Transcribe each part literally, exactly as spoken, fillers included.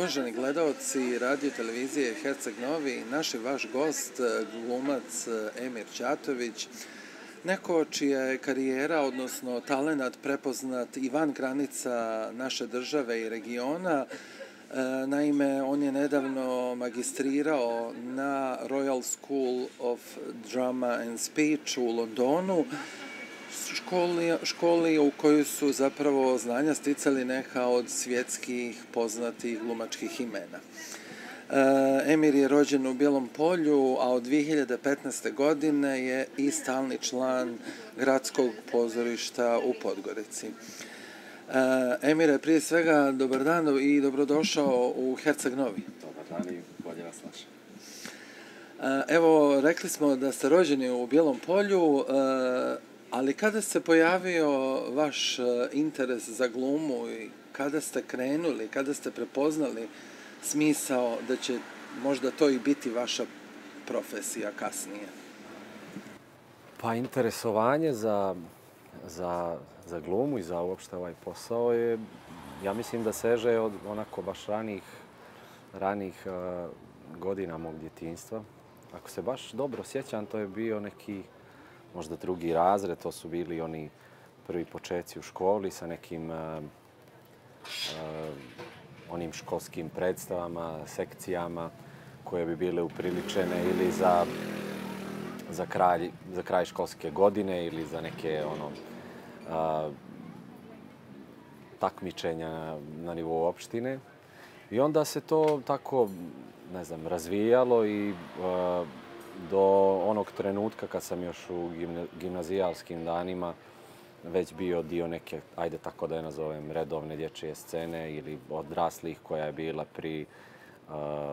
Uvaženi gledaoci radio televizije Herceg Novi, naš je vaš gost, glumac Emir Ćatović, neko čija je karijera, odnosno talenat prepoznat i van granica naše države i regiona. Naime, on je nedavno magistrirao na Royal School of Drama and Speech u Londonu, školi, školi u kojoj su zapravo znanja sticali neka od svjetskih poznatih glumačkih imena. Emir je rođen u Bijelom Polju, a od dvije hiljade petnaeste. godine je i stalni član Gradskog pozorišta u Podgorici. Emire, prije svega, dobar dan i dobrodošao u Herceg Novi. Dobar dan i bolje vas našao. Evo, rekli smo da ste rođeni u Bijelom Polju, ali kada se pojavio vaš interes za glumu i kada ste krenuli, kada ste prepoznali smisao da će možda to i biti vaša profesija kasnije? Pa interesovanje za, za, za glumu i za uopšte ovaj posao je, ja mislim da seže od onako baš ranih, ranih uh, godina mog djetinjstva. Ako se baš dobro sjećam, to je bio neki možda drugi razred, to su bili oni prvi početci u školi sa nekim uh, uh, onim školskim predstavama, sekcijama koje bi bile upriličene ili za, za, kraj, za kraj školske godine ili za neke ono, uh, takmičenja na, na nivou opštine. I onda se to tako, ne znam, razvijalo i uh, do onog trenutka kad sam još u gimnazijalskim danima već bio dio neke, ajde tako da je nazovem, redovne dječje scene ili odraslih koja je bila pri uh,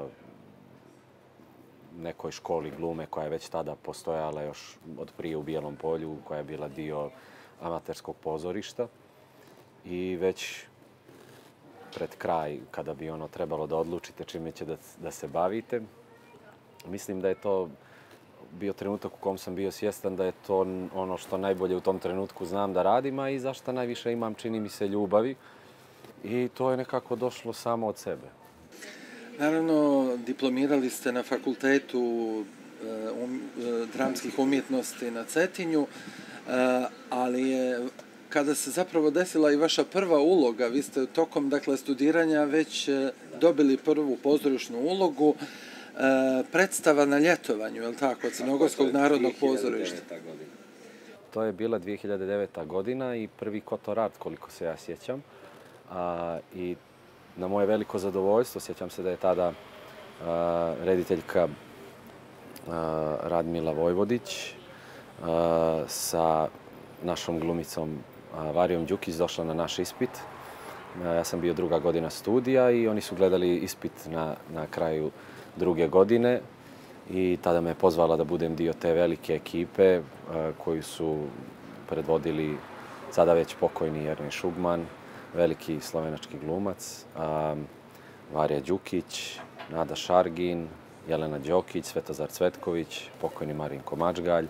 nekoj školi glume koja je već tada postojala još od prije u Bijelom Polju, koja je bila dio amaterskog pozorišta. I već pred kraj, kada bi ono trebalo da odlučite čime će da, da se bavite, mislim da je to bio trenutak u kom sam bio svjestan da je to ono što najbolje u tom trenutku znam da radim, a i zašto najviše imam, čini mi se, ljubavi. I to je nekako došlo samo od sebe. Naravno, diplomirali ste na Fakultetu um, dramskih umjetnosti na Cetinju, ali je kada se zapravo desila i vaša prva uloga, vi ste tokom dakle, studiranja već dobili prvu pozorišnu ulogu, predstava na ljetovanju, je li tako, od Crnogorskog narodnog pozorišta? To je bila dvije hiljade deveta. godina i prvi Kotorart, koliko se ja sjećam. A, I na moje veliko zadovoljstvo, sjećam se da je tada a, rediteljka a, Radmila Vojvodić a, sa našom glumicom a, Varijom Đukić došla na naš ispit. A, ja sam bio druga godina studija i oni su gledali ispit na, na kraju druge godine i tada me je pozvala da budem dio te velike ekipe koju su predvodili sada već pokojni Jernej Šugman, veliki slovenački glumac, Varija Đukić, Nada Šargin, Jelena Đokić, Svetozar Cvetković, pokojni Marinko Mačgalj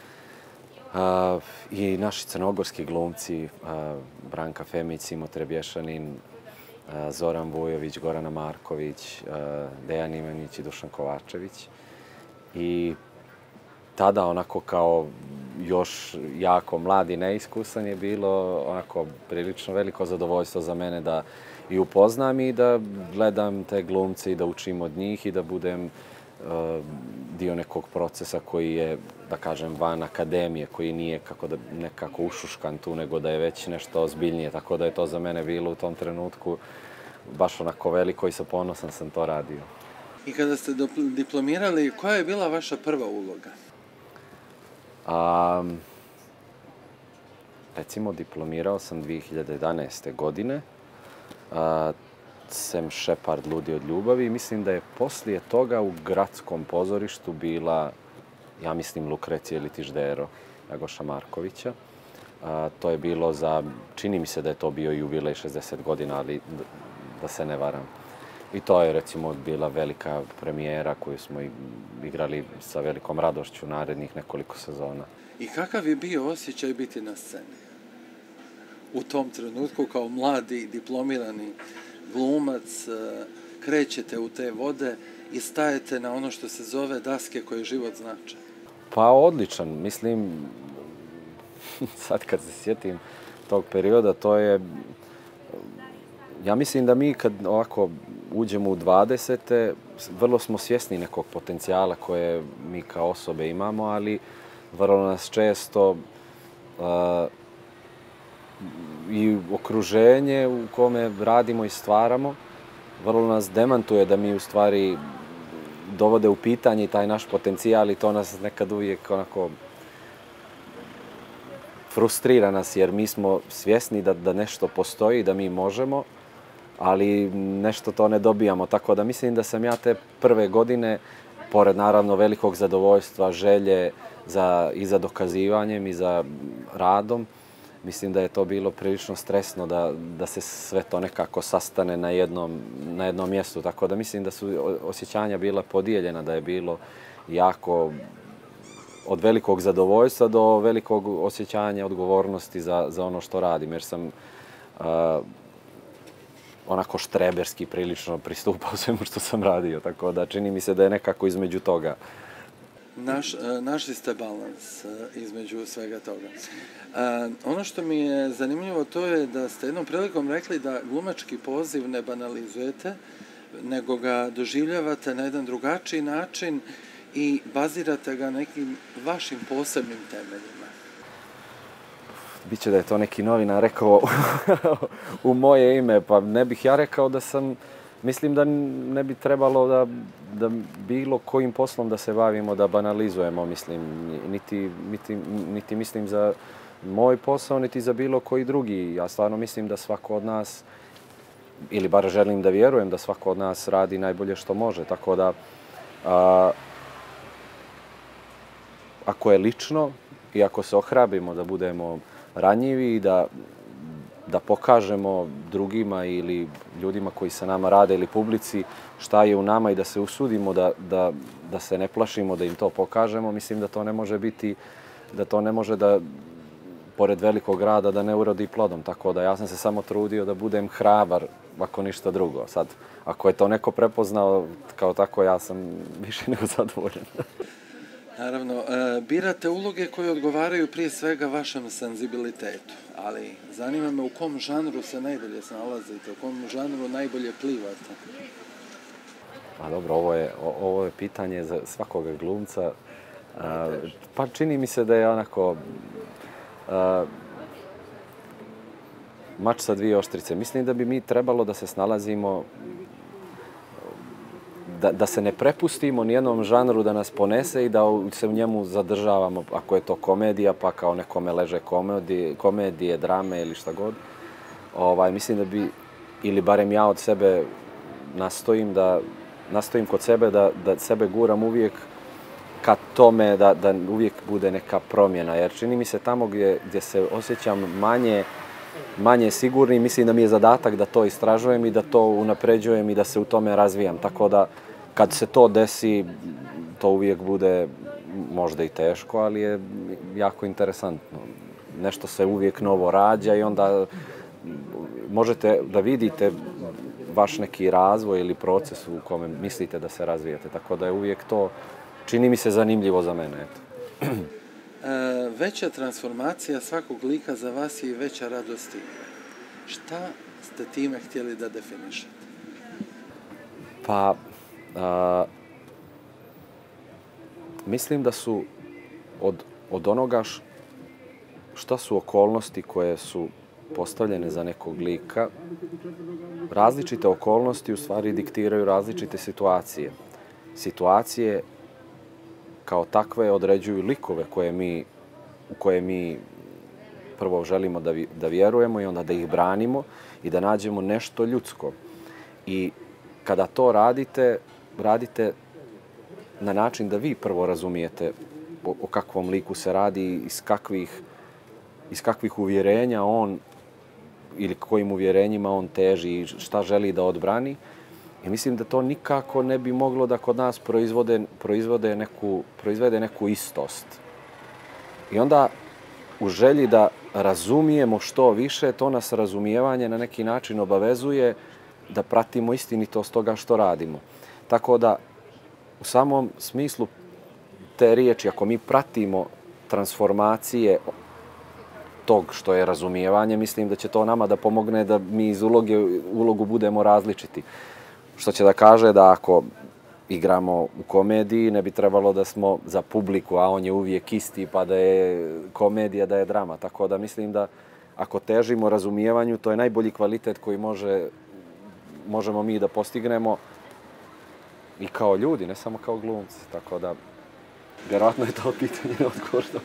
i naši crnogorski glumci Branka Femić, Simo Trebješanin, Zoran Vujović, Gorana Marković, Dejan Imanić i Dušan Kovačević. I tada onako kao još jako mlad i neiskusan je bilo onako prilično veliko zadovoljstvo za mene da i upoznam i da gledam te glumce i da učim od njih i da budem uh, dio nekog procesa koji je, da kažem, van akademije, koji nije kako da nekako ušuškan tu, nego da je već nešto ozbiljnije. Tako da je to za mene bilo u tom trenutku baš onako veliko i sa ponosom sam to radio. I kada ste diplomirali, koja je bila vaša prva uloga? Um, recimo, diplomirao sam dvije hiljade jedanaeste. godine. Uh, Sem Šepard ludi od ljubavi i mislim da je poslije toga u Gradskom pozorištu bila, ja mislim, Lukrecija ili Tiždero Jagoša Markovića. Uh, to je bilo za, čini mi se da je to bio jubilej šezdeset godina, ali da se ne varam. I to je recimo bila velika premijera koju smo igrali sa velikom radošću narednih nekoliko sezona. I kakav je bio osjećaj biti na sceni? U tom trenutku kao mladi diplomirani glumac, krećete u te vode i stajete na ono što se zove daske koje život znače? Pa odličan, mislim, sad kad se sjetim tog perioda, to je, ja mislim da mi kad ovako uđemo u dvadesete, vrlo smo svjesni nekog potencijala koje mi kao osobe imamo, ali vrlo nas često uh, i okruženje u kome radimo i stvaramo, vrlo nas demantuje da mi u stvari dovode u pitanje taj naš potencijal i to nas nekad uvijek onako frustrira nas jer mi smo svjesni da, da nešto postoji, da mi možemo, ali nešto to ne dobijamo. Tako da mislim da sam ja te prve godine, pored naravno velikog zadovoljstva, želje za, i za dokazivanjem i za radom, mislim da je to bilo prilično stresno da, da se sve to nekako sastane na jednom, na jednom mjestu. Tako da mislim da su osjećanja bila podijeljena, da je bilo jako od velikog zadovoljstva do velikog osjećanja odgovornosti za, za ono što radim. Jer sam uh, onako štreberski prilično pristupao svemu što sam radio. Tako da čini mi se da je nekako između toga. Naš, našli ste balans između svega toga. Ono što mi je zanimljivo to je da ste jednom prilikom rekli da glumački poziv ne banalizujete, nego ga doživljavate na jedan drugačiji način i bazirate ga nekim vašim posebnim temeljima. Biće da je to neki novinar rekao u moje ime, pa ne bih ja rekao da sam... Mislim da ne bi trebalo da, da bilo kojim poslom da se bavimo, da banalizujemo, mislim, niti, niti, niti mislim za moj posao, niti za bilo koji drugi. Ja stvarno mislim da svako od nas, ili bar želim da vjerujem da svako od nas radi najbolje što može. Tako da, a, ako je lično i ako se ohrabrimo da budemo ranjivi i da da pokažemo drugima ili ljudima koji sa nama rade ili publici šta je u nama i da se usudimo da, da, da se ne plašimo da im to pokažemo, mislim da to ne može biti, da to ne može da, pored velikog rada, da ne urodi plodom. Tako da ja sam se samo trudio da budem hrabar, ako ništa drugo. Sad, ako je to neko prepoznao kao tako, ja sam više nego zadovoljan. Naravno, birate uloge koje odgovaraju prije svega vašem senzibilitetu, ali zanima me u kom žanru se najbolje snalazite, u kom žanru najbolje plivate. A dobro, ovo je, ovo je pitanje za svakoga glumca. Pa čini mi se da je onako mač sa dvije oštrice. Mislim da bi mi trebalo da se snalazimo, Da, da se ne prepustimo nijednom žanru da nas ponese i da se u njemu zadržavamo. Ako je to komedija, pa kao nekome leže komedije, komedije drame ili šta god. Ovaj, mislim da bi, ili barem ja od sebe nastojim, da, nastojim kod sebe da, da sebe guram uvijek ka tome da, da uvijek bude neka promjena. Jer čini mi se tamo gdje, gdje se osjećam manje, manje sigurni, mislim da mi je zadatak da to istražujem i da to unapređujem i da se u tome razvijam. Tako da kad se to desi, to uvijek bude možda i teško, ali je jako interesantno. Nešto se uvijek novo rađa i onda možete da vidite vaš neki razvoj ili proces u kome mislite da se razvijete. Tako da je uvijek to, čini mi se, zanimljivo za mene. Eto. E, veća transformacija svakog lika za vas je i veća radost igre. Šta ste time htjeli da definišete? Pa, a, mislim da su od, od onoga š, šta su okolnosti koje su postavljene za nekog lika, različite okolnosti u stvari diktiraju različite situacije. Situacije kao takve određuju likove koje mi, u koje mi prvo želimo da, da vjerujemo i onda da ih branimo i da nađemo nešto ljudsko. I kada to radite, radite na način da vi prvo razumijete o, o kakvom liku se radi, iz kakvih, iz kakvih uvjerenja on ili kojim uvjerenjima on teži i šta želi da odbrani. I mislim da to nikako ne bi moglo da kod nas proizvode, proizvode neku, proizvede neku istost. I onda u želji da razumijemo što više, to nas razumijevanje na neki način obavezuje da pratimo istinitost toga što radimo. Tako da, u samom smislu te riječi, ako mi pratimo transformacije tog što je razumijevanje, mislim da će to nama da pomogne da mi iz uloge, ulogu budemo različiti. Što će da kaže da ako igramo u komediji, ne bi trebalo da smo za publiku, a on je uvijek isti, pa da je komedija, da je drama. Tako da mislim da ako težimo razumijevanju, to je najbolji kvalitet koji može, možemo mi da postignemo i kao ljudi, ne samo kao glumci. Tako da, vjerojatno je to pitanje odgovor što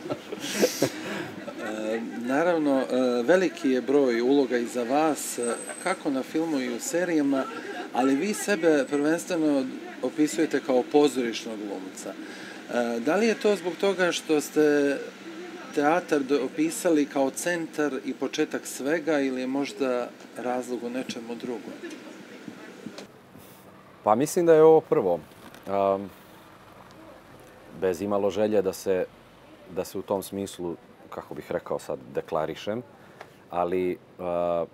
Naravno, veliki je broj uloga i za vas, kako na filmu i u serijama, ali vi sebe prvenstveno opisujete kao pozorišnog glumca. Da li je to zbog toga što ste teatar opisali kao centar i početak svega ili je možda razlog u nečemu drugom? Pa mislim da je ovo prvo. Um, bez imalo želje da se, da se u tom smislu, kako bih rekao sad, deklarišem, ali uh,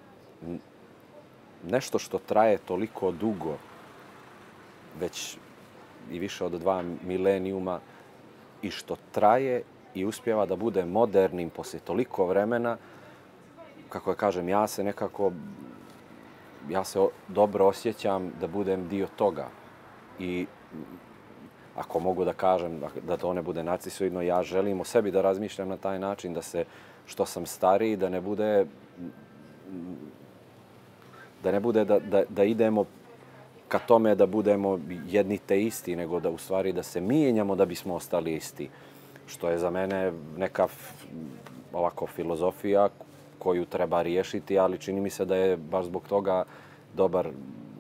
nešto što traje toliko dugo, već i više od dva milenijuma, i što traje i uspijeva da bude modernim poslije toliko vremena, kako ja kažem, ja se nekako, ja se dobro osjećam da budem dio toga. I ako mogu da kažem da to ne bude narcisoidno, ja želim o sebi da razmišljam na taj način, da se, što sam stariji, da ne bude, da ne bude da, da, da idemo ka tome da budemo jedni te isti, nego da u stvari da se mijenjamo da bismo ostali isti. Što je za mene neka ovako filozofija koju treba riješiti, ali čini mi se da je baš zbog toga dobar,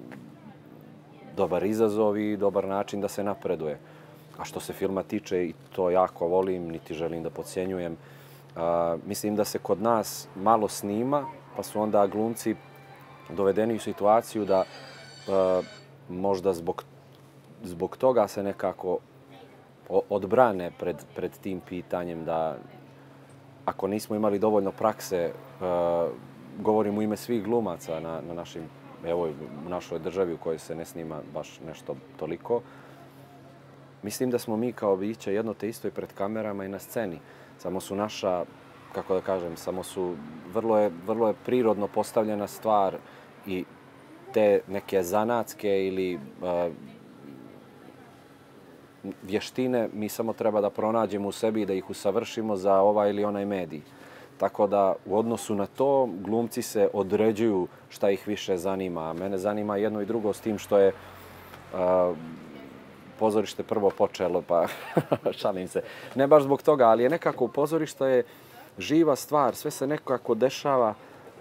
dobar izazov i dobar način da se napreduje. A što se filma tiče, i to jako volim, niti želim da podcjenjujem, a, mislim da se kod nas malo snima, pa su onda glumci dovedeni u situaciju da a, možda zbog, zbog toga se nekako odbrane pred, pred tim pitanjem da ako nismo imali dovoljno prakse, uh, govorim u ime svih glumaca na, na našim, evo, u našoj državi u kojoj se ne snima baš nešto toliko, mislim da smo mi kao bića jedno te isto i pred kamerama i na sceni. Samo su naša, kako da kažem, samo su, vrlo je, vrlo je prirodno postavljena stvar i te neke zanatske ili uh, vještine mi samo treba da pronađemo u sebi i da ih usavršimo za ovaj ili onaj medij. Tako da u odnosu na to glumci se određuju šta ih više zanima. Mene zanima jedno i drugo s tim što je uh, pozorište prvo počelo, pa šalim se. Ne baš zbog toga, ali je nekako pozorište je živa stvar, sve se nekako dešava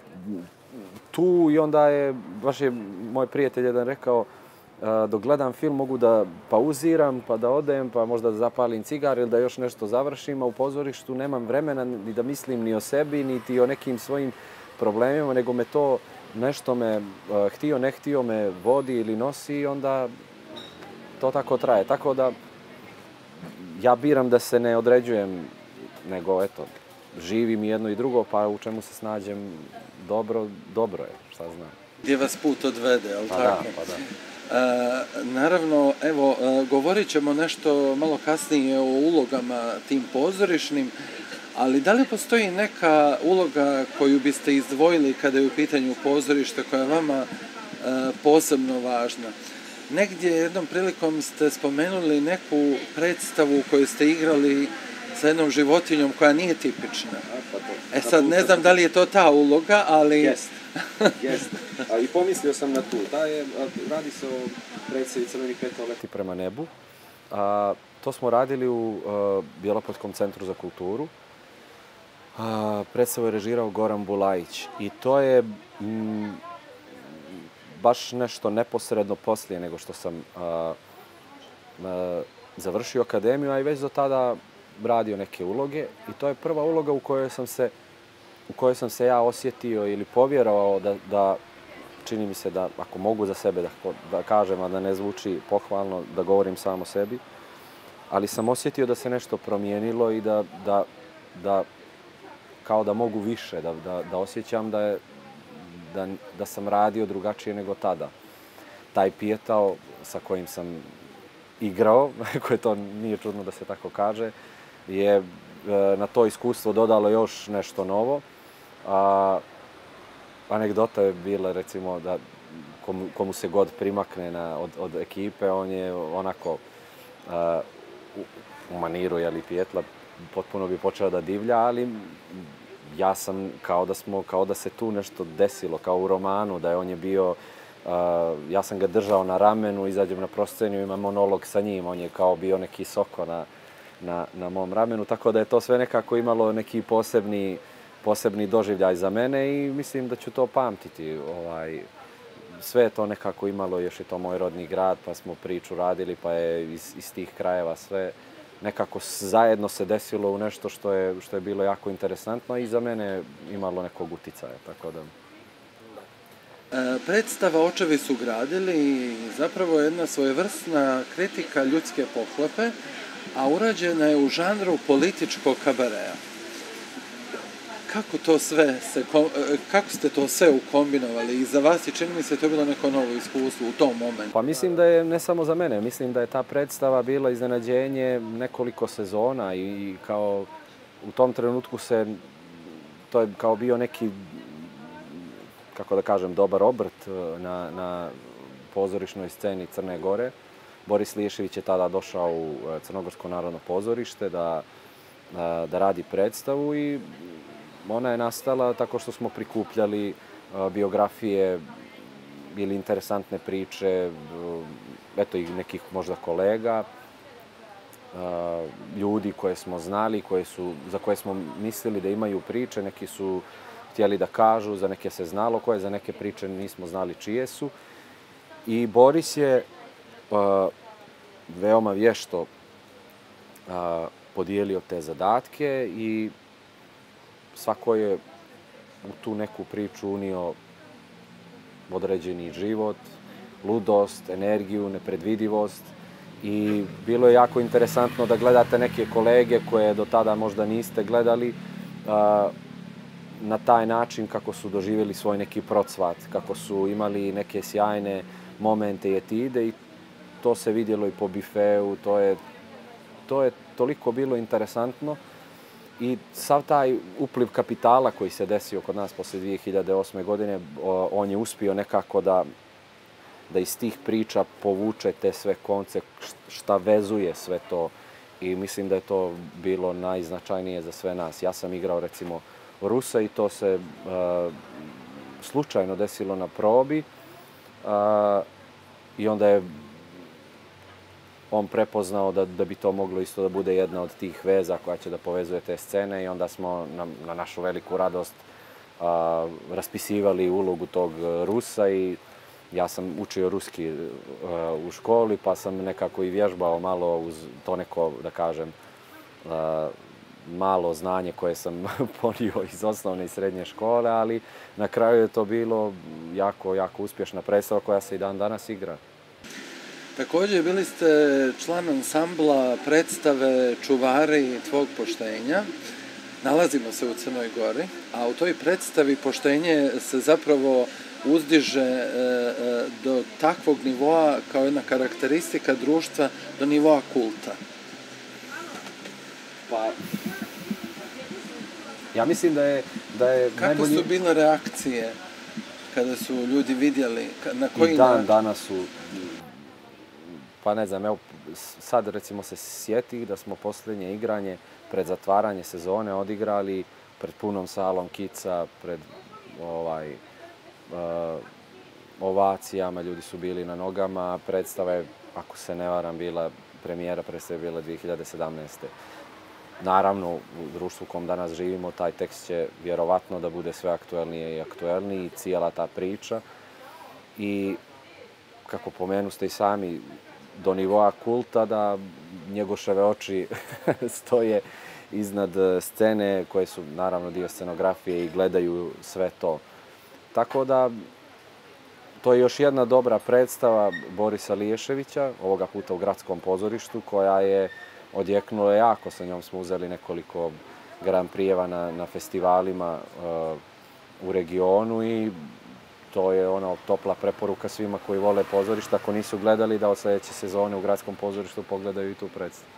tu i onda je, baš je moj prijatelj jedan rekao, dok gledam film mogu da pauziram, pa da odem, pa možda da zapalim cigar ili da još nešto završim, a u pozorištu nemam vremena ni da mislim ni o sebi, niti o nekim svojim problemima, nego me to nešto me, htio, ne htio, me vodi ili nosi i onda to tako traje. Tako da ja biram da se ne određujem, nego eto, živim jedno i drugo, pa u čemu se snađem dobro, dobro je, šta znam. Gdje vas put odvede, ali pa tako? Da, pa da. E, naravno, evo, govorit ćemo nešto malo kasnije o ulogama tim pozorišnim, ali da li postoji neka uloga koju biste izdvojili kada je u pitanju pozorište koja je vama e, posebno važna? Negdje jednom prilikom ste spomenuli neku predstavu koju ste igrali sa jednom životinjom koja nije tipična. E sad, ne znam da li je to ta uloga, ali... Jest, jest. I pomislio sam na tu. Da je, radi se o predstavi Crveni peto leti prema nebu. A, to smo radili u a, Bjelopatskom centru za kulturu. A, predstavu je režirao Goran Bulajić. I to je m, baš nešto neposredno poslije nego što sam a, a, završio akademiju, a i već do tada radio neke uloge. I to je prva uloga u kojoj sam se u kojoj sam se ja osjetio ili povjerovao da, da čini mi se da, ako mogu za sebe da, da kažem, a da ne zvuči pohvalno, da govorim samo o sebi, ali sam osjetio da se nešto promijenilo i da, da, da kao da mogu više, da, da, da osjećam da je, da, da sam radio drugačije nego tada. Taj pijetao sa kojim sam igrao, koje to nije čudno da se tako kaže, je na to iskustvo dodalo još nešto novo. A, anegdota je bila, recimo, da komu, komu se god primakne na, od, od ekipe, on je onako a, u, u maniru, jeli, pijetla, potpuno bi počeo da divlja, ali ja sam kao da smo, kao da se tu nešto desilo, kao u romanu, da je on je bio, uh, ja sam ga držao na ramenu, izađem na prosceniju, imam monolog sa njim, on je kao bio neki soko na, na, na mom ramenu, tako da je to sve nekako imalo neki posebni, posebni doživljaj za mene i mislim da ću to pamtiti. Ovaj, sve je to nekako imalo, još je to moj rodni grad, pa smo priču radili, pa je iz, iz tih krajeva sve nekako zajedno se desilo u nešto što je, što je bilo jako interesantno i za mene imalo nekog uticaja, tako da... E, predstava Očevi su gradili i zapravo je jedna svojevrsna kritika ljudske pohlepe, a urađena je u žanru političkog kabareja. Kako to sve se, kako ste to sve ukombinovali i za vas i čini mi se to je bilo neko novo iskustvo u tom momentu? Pa mislim da je ne samo za mene, mislim da je ta predstava bila iznenađenje nekoliko sezona i kao u tom trenutku se, to je kao bio neki, kako da kažem, dobar obrt na, na pozorišnoj sceni Crne Gore. Boris Liješević je tada došao u Crnogorsko narodno pozorište da, da, da radi predstavu i ona je nastala tako što smo prikupljali uh, biografije ili interesantne priče, uh, eto i nekih možda kolega, uh, ljudi koje smo znali, koje su, za koje smo mislili da imaju priče, neki su htjeli da kažu, za neke se znalo koje, za neke priče nismo znali čije su. I Boris je uh, veoma vješto uh, podijelio te zadatke i svako je u tu neku priču unio određeni život, ludost, energiju, nepredvidivost i bilo je jako interesantno da gledate neke kolege koje do tada možda niste gledali na taj način kako su doživjeli svoj neki procvat, kako su imali neke sjajne momente i etide i to se vidjelo i po bifeu, to je, to je toliko bilo interesantno. I sav taj upliv kapitala koji se desio kod nas posle dvije hiljade osme. godine, on je uspio nekako da, da iz tih priča povuče te sve konce, šta vezuje sve to. I mislim da je to bilo najznačajnije za sve nas. Ja sam igrao recimo Rusa i to se uh, slučajno desilo na probi. Uh, I onda je on prepoznao da, da bi to moglo isto da bude jedna od tih veza koja će da povezuje te scene i onda smo na, na našu veliku radost a, raspisivali ulogu tog Rusa i ja sam učio ruski a, u školi pa sam nekako i vježbao malo uz to neko, da kažem, a, malo znanje koje sam ponio iz osnovne i srednje škole, ali na kraju je to bilo jako, jako uspješna predstava koja se i dan danas igra. Također bili ste član ansambla predstave Čuvari tvog poštenja. Nalazimo se u Crnoj Gori, a u toj predstavi poštenje se zapravo uzdiže do takvog nivoa kao jedna karakteristika društva do nivoa kulta. Pa, ja mislim da je, da je Kako najbolji... su bile reakcije kada su ljudi vidjeli, na koji I dan način? danas su... Pa ne znam, evo sad recimo se sjeti da smo posljednje igranje pred zatvaranje sezone odigrali pred punom salom kica, pred ovaj, uh, ovacijama, ljudi su bili na nogama. Predstava je, ako se ne varam, bila premijera predstave bila dvije hiljade sedamnaeste. Naravno, u društvu u kom danas živimo, taj tekst će vjerovatno da bude sve aktuelnije i aktuelniji, cijela ta priča. I kako pomenuste i sami, do nivoa kulta da Njegoševe oči stoje iznad scene koje su naravno dio scenografije i gledaju sve to. Tako da to je još jedna dobra predstava Borisa Liješevića, ovoga puta u Gradskom pozorištu, koja je odjeknula jako. Sa njom smo uzeli nekoliko Grand Prijeva na, na festivalima uh, u regionu i to je ono topla preporuka svima koji vole pozorište. Ako nisu gledali, da od sljedeće sezone u Gradskom pozorištu pogledaju i tu predstavu.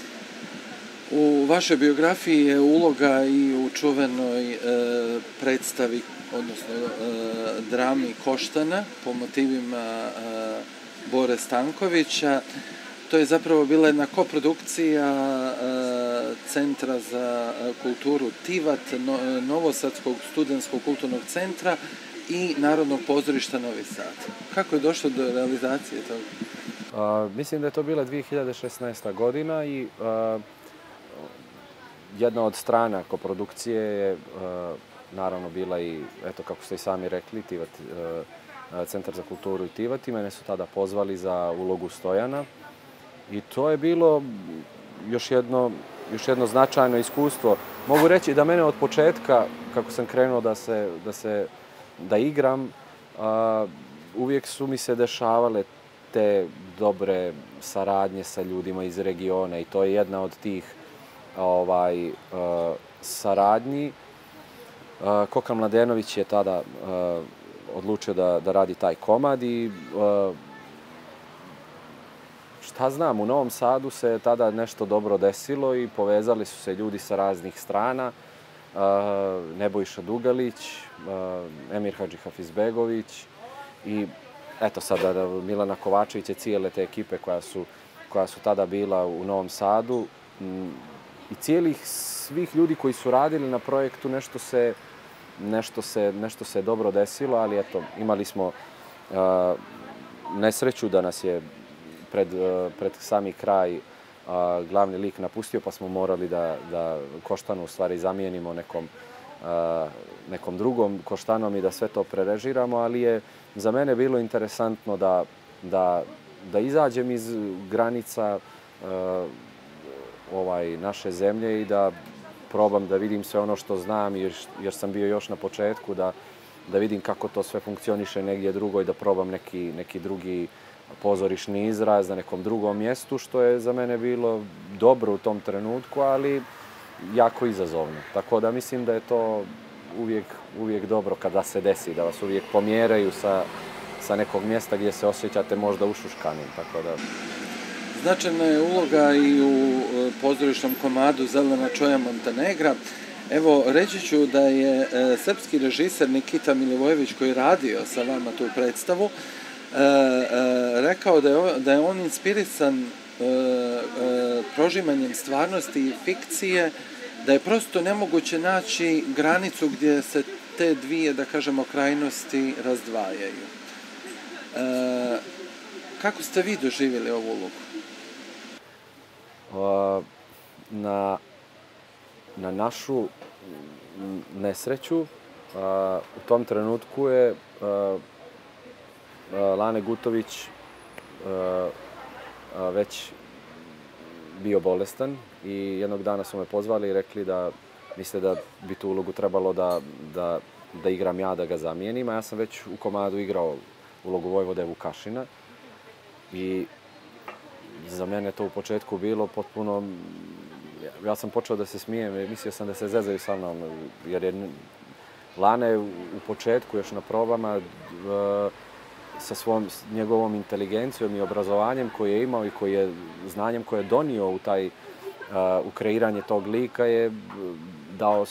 U vašoj biografiji je uloga i u čuvenoj e, predstavi, odnosno e, drami Koštana po motivima e, Bore Stankovića. To je zapravo bila jedna koprodukcija e, Centra za kulturu Tivat, no, Novosadskog studentskog kulturnog centra i Narodnog pozorišta Novi Sad. Kako je došlo do realizacije toga? A, mislim da je to bila dvije hiljade šesnaesta. godina i a, jedna od strana koprodukcije je a, naravno bila i, eto kako ste i sami rekli, Tivat, a, Centar za kulturu i Tivat. I mene su tada pozvali za ulogu Stojana. I to je bilo još jedno, još jedno značajno iskustvo. Mogu reći da mene od početka, kako sam krenuo da se, da se, da igram, a, uvijek su mi se dešavale te dobre saradnje sa ljudima iz regiona i to je jedna od tih ovaj, a, saradnji. A, Koka Mladenović je tada a, odlučio da, da radi taj komad i a, šta znam, u Novom Sadu se tada nešto dobro desilo i povezali su se ljudi sa raznih strana. Nebojša Dugalić, Emir Hadžihafizbegović i eto sada Milana Kovačevića i cijele te ekipe koja su, koja su tada bila u Novom Sadu. I cijelih svih ljudi koji su radili na projektu nešto se, nešto se, nešto se dobro desilo, ali eto, imali smo nesreću da nas je Pred, pred sami kraj a, glavni lik napustio, pa smo morali da, da Koštanu u stvari zamijenimo nekom, a, nekom drugom Koštanom i da sve to prerežiramo, ali je za mene bilo interesantno da, da, da izađem iz granica a, ovaj, naše zemlje i da probam da vidim sve ono što znam, jer, jer sam bio još na početku, da, da vidim kako to sve funkcioniše negdje drugo i da probam neki, neki drugi pozorišni izraz na nekom drugom mjestu, što je za mene bilo dobro u tom trenutku, ali jako izazovno. Tako da mislim da je to uvijek, uvijek dobro kada se desi, da vas uvijek pomjeraju sa, sa nekog mjesta gdje se osjećate možda ušuškanim. Tako da... Značajna je uloga i u pozorišnom komadu Zelena čoja Montenegra. Evo, reći ću da je e, srpski režiser Nikita Milivojević, koji je radio sa vama tu predstavu, E, e, rekao da je, da je on inspirisan e, e, prožimanjem stvarnosti i fikcije, da je prosto nemoguće naći granicu gdje se te dvije, da kažemo, krajnosti razdvajaju. E, kako ste vi doživjeli ovu ulogu? Uh, na, na našu nesreću uh, u tom trenutku je uh, Lane Gutović već bio bolestan i jednog dana su me pozvali i rekli da misle da bi tu ulogu trebalo da, da, da igram ja, da ga zamijenim. A ja sam već u komadu igrao ulogu Vojvode Vukašina i za mene to u početku bilo potpuno... Ja sam počeo da se smijem i mislio sam da se zezaju sa mnom, jer je Lane u početku još na probama sa svom njegovom inteligencijom i obrazovanjem koje je imao i koji je znanjem koje je donio u taj uh, u kreiranje tog lika je dao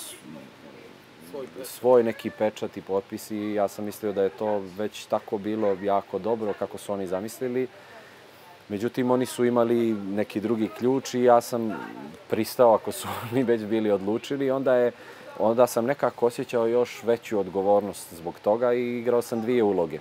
svoj neki pečat i potpis i ja sam mislio da je to već tako bilo jako dobro kako su oni zamislili. Međutim, oni su imali neki drugi ključ i ja sam pristao ako su oni već bili odlučili. Onda, je, onda sam nekako osjećao još veću odgovornost zbog toga i igrao sam dvije uloge.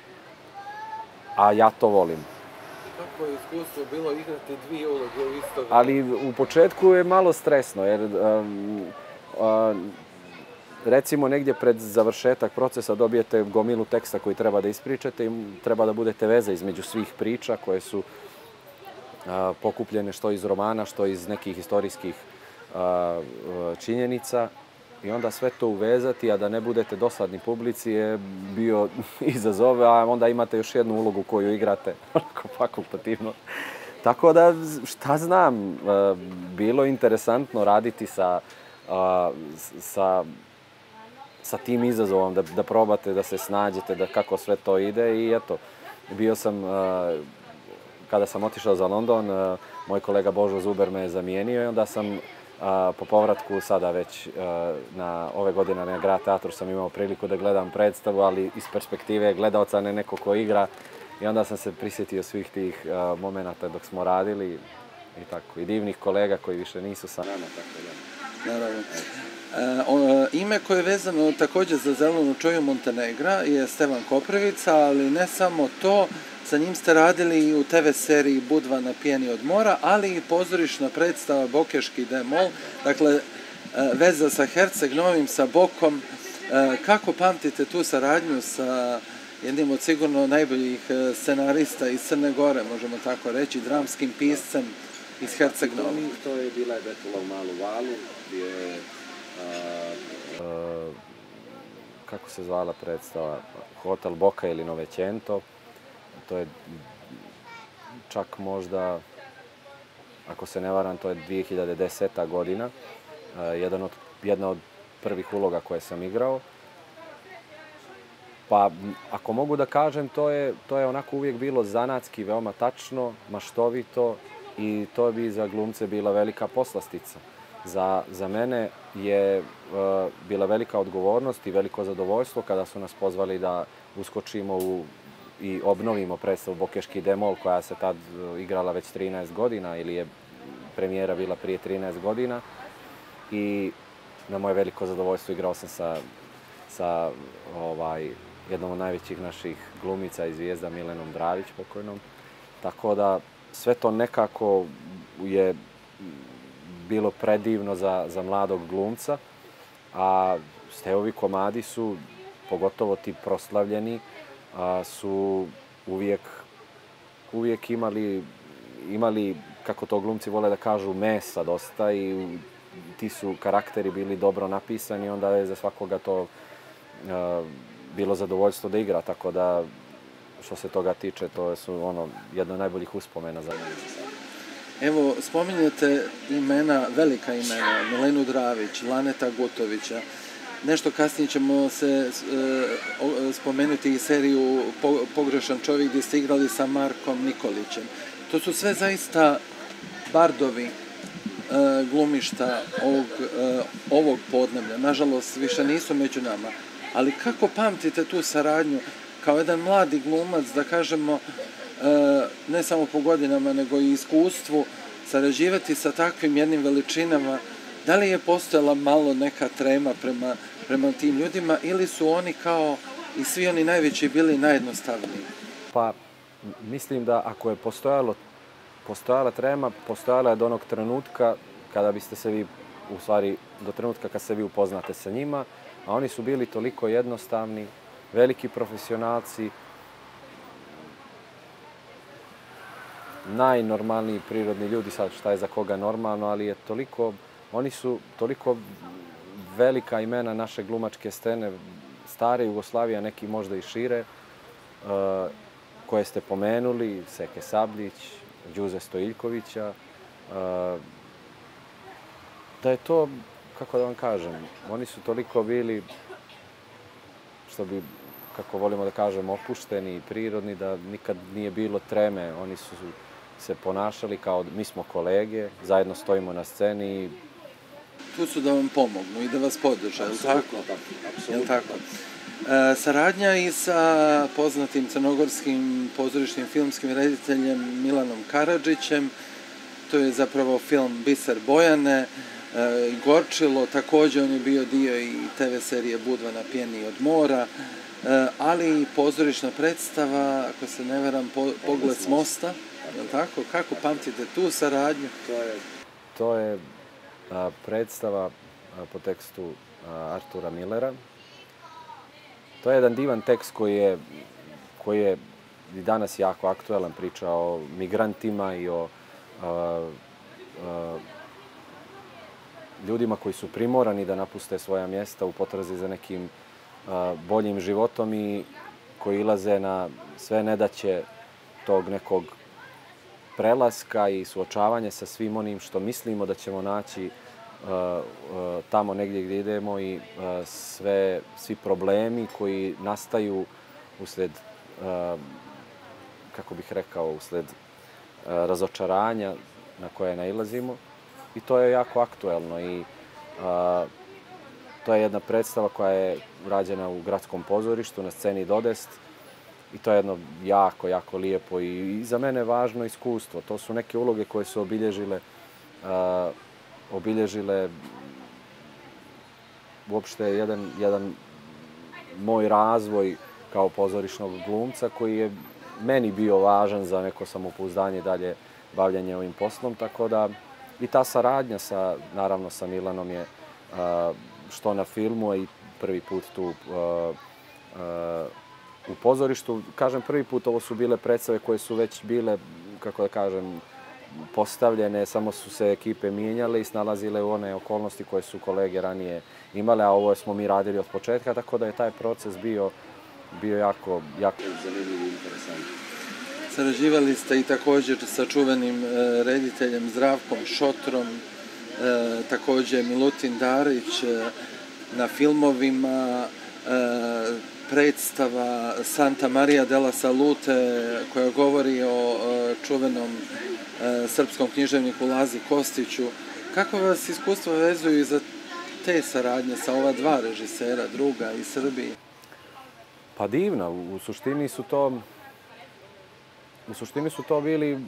A ja to volim. Kako je iskustvo bilo igrati dvije uloge u isto vrijeme? Ali u početku je malo stresno, jer um, um, recimo negdje pred završetak procesa dobijete gomilu teksta koji treba da ispričate i treba da budete veza između svih priča koje su uh, pokupljene što iz romana, što iz nekih historijskih uh, činjenica. I onda sve to uvezati, a da ne budete dosadni publici je bio izazov, a onda imate još jednu ulogu koju igrate fakultativno. Tako da, šta znam, bilo je interesantno raditi sa, sa, sa tim izazovom, da, da probate, da se snađete, da kako sve to ide i eto, bio sam, kada sam otišao za London, moj kolega Božo Zuber me je zamijenio i onda sam po povratku sada već na ove godine na Grad teatru sam imao priliku da gledam predstavu, ali iz perspektive gledaoca, ne neko ko igra. I onda sam se prisjetio svih tih momenata dok smo radili i tako. I divnih kolega koji više nisu sa nama, tako da. Naravno. E, ime koje je vezano također za Zelenu čoju Montenegra je Stevan Koprivica, ali ne samo to, sa njim ste radili i u te ve seriji Budva na pjeni od mora, ali i pozorišna predstava Bokeški demol, dakle veza sa Herceg Novim, sa Bokom. E, kako pamtite tu saradnju sa jednim od sigurno najboljih scenarista iz Crne Gore, možemo tako reći, dramskim piscem iz Herceg Novih? To je bila je Betula u Malu Valu, gdje kako se zvala predstava, Hotel Boka ili Novecento. To je čak možda, ako se ne varam, to je dvije hiljade deseta godina. Jedan od, jedna od prvih uloga koje sam igrao. Pa, ako mogu da kažem, to je, to je onako uvijek bilo zanatski, veoma tačno, maštovito i to bi za glumce bila velika poslastica. Za, za mene je uh, bila velika odgovornost i veliko zadovoljstvo kada su nas pozvali da uskočimo u, i obnovimo predstavu Bokeški demol, koja se tad igrala već trinaest godina ili je premijera bila prije trinaest godina. I na moje veliko zadovoljstvo igrao sam sa, sa ovaj, jednom od najvećih naših glumica i zvijezda Milenom Dravić pokojnom. Tako da sve to nekako je bilo predivno za, za mladog glumca, a Stevovi komadi su, pogotovo ti proslavljeni, a, su uvijek, uvijek imali, imali, kako to glumci vole da kažu, mesa dosta i ti su karakteri bili dobro napisani, onda je za svakoga to a, bilo zadovoljstvo da igra, tako da što se toga tiče, to su ono jedno od najboljih uspomena za mene. Evo, spominjete imena, velika imena, Milenu Dravić, Laneta Gutovića. Nešto kasnije ćemo se e, spomenuti i seriju Pogrešan čovjek gdje ste igrali sa Markom Nikolićem. To su sve zaista bardovi e, glumišta ovog, e, ovog podneblja. Nažalost, više nisu među nama. Ali kako pamtite tu saradnju kao jedan mladi glumac, da kažemo, ne samo po godinama, nego i iskustvu, sarađivati sa takvim jednim veličinama? Da li je postojala malo neka trema prema, prema tim ljudima ili su oni kao i svi oni najveći bili najjednostavniji? Pa, mislim da ako je postojalo, postojala trema, postojala je do onog trenutka kada biste se vi, u stvari, do trenutka kad se vi upoznate sa njima, a oni su bili toliko jednostavni, veliki profesionalci, najnormalniji prirodni ljudi, sad šta je za koga normalno, ali je toliko, oni su toliko velika imena naše glumačke scene, stare Jugoslavije, neki možda i šire, uh, koje ste pomenuli, Seke Sabljić, Đuze Stojiljkovića, uh, da je to, kako da vam kažem, oni su toliko bili, što bi, kako volimo da kažem, opušteni i prirodni, da nikad nije bilo treme. Oni su se ponašali kao mi smo kolege, zajedno stojimo na sceni. I tu su da vam pomognu i da vas podrže, je li tako? Je li tako? E, saradnja i sa poznatim crnogorskim pozorišnim filmskim rediteljem Milanom Karadžićem, to je zapravo film Biser Bojane, e, Gorčilo, također on je bio dio i te ve serije Budva na pjeni od mora, e, ali i pozorišna predstava, ako se ne varam, po, Pogled s mosta, je li tako? Kako pamtite tu saradnju? To je, to je a, predstava a, po tekstu a, Artura Millera. To je jedan divan tekst koji je, koji je i danas jako aktuelan, priča o migrantima i o a, a, ljudima koji su primorani da napuste svoja mjesta u potrazi za nekim a, boljim životom i koji ilaze na sve nedaće tog nekog prelaska i suočavanje sa svim onim što mislimo da ćemo naći tamo negdje gdje idemo i sve, svi problemi koji nastaju usled, kako bih rekao, usled razočaranja na koje nailazimo. I to je jako aktuelno i to je jedna predstava koja je rađena u Gradskom pozorištu na sceni Dodest i to je jedno jako, jako lijepo i za mene važno iskustvo. To su neke uloge koje su obilježile obilježile uopšte jedan, jedan moj razvoj kao pozorišnog glumca koji je meni bio važan za neko samopouzdanje dalje bavljanje ovim poslom, tako da i ta saradnja sa, naravno sa Milanom je što na filmu, a i prvi put tu u pozorištu. Kažem, prvi put ovo su bile predstave koje su već bile, kako da kažem, postavljene, samo su se ekipe mijenjale i snalazile u one okolnosti koje su kolege ranije imale, a ovo smo mi radili od početka, tako da je taj proces bio, bio jako, jako zanimljiv i interesantan. Sarađivali ste i također sa čuvenim rediteljem Zdravkom Šotrom, također Milutin Darić na filmovima, predstava Santa Maria della Salute koja govori o čuvenom srpskom književniku Lazi Kostiću. Kako vas iskustva vezuju i za te saradnje sa ova dva režisera, druga iz Srbije? Pa divna, u suštini su to u suštini su to bili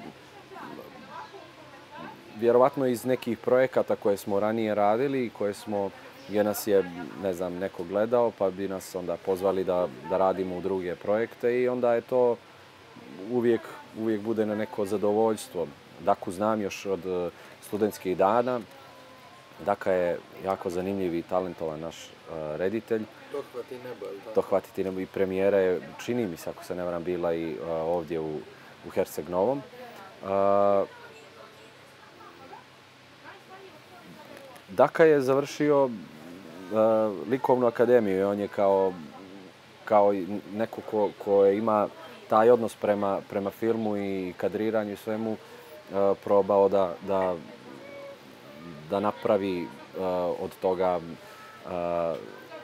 vjerovatno iz nekih projekata koje smo ranije radili i koje smo, gdje nas je, ne znam, neko gledao, pa bi nas onda pozvali da, da radimo u druge projekte i onda je to uvijek, uvijek bude na neko zadovoljstvo. Daku znam još od studentskih dana. Daka je jako zanimljiv i talentovan naš uh, reditelj. Dohvati nebo, je li tako? Dohvatiti nebo i premijera je, čini mi se, ako se ne varam, bila i uh, ovdje u, u Herceg Novom. Uh, Daka je završio uh, likovnu akademiju i on je kao, kao neko ko, ko ima taj odnos prema, prema filmu i kadriranju i svemu uh, probao da, da, da napravi uh, od toga uh,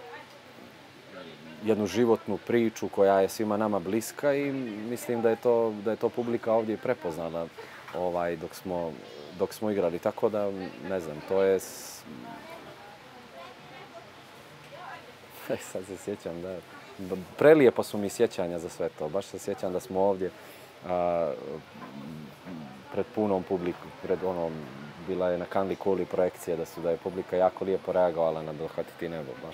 jednu životnu priču koja je svima nama bliska i mislim da je to, da je to publika ovdje i prepoznala ovaj, dok smo, dok smo igrali. Tako da, ne znam, to je... Sad se sjećam da... Prelijepo su mi sjećanja za sve to. Baš se sjećam da smo ovdje a, pred punom publiku, pred onom, bila je na Kanli Kuli projekcija da su, da je publika jako lijepo reagovala na Dohvatiti nebo, baš.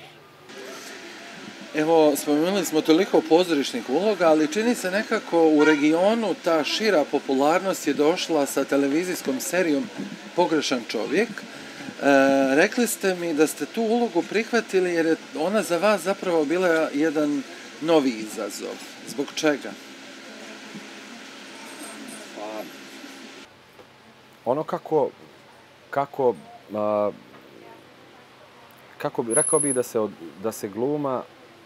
Evo, spomenuli smo toliko pozorišnih uloga, ali čini se nekako u regionu ta šira popularnost je došla sa televizijskom serijom Pogrešan čovjek. E, rekli ste mi da ste tu ulogu prihvatili jer je ona za vas zapravo bila jedan novi izazov. Zbog čega? Pa, ono kako, kako, a, kako bi, rekao bih da se, od, da se gluma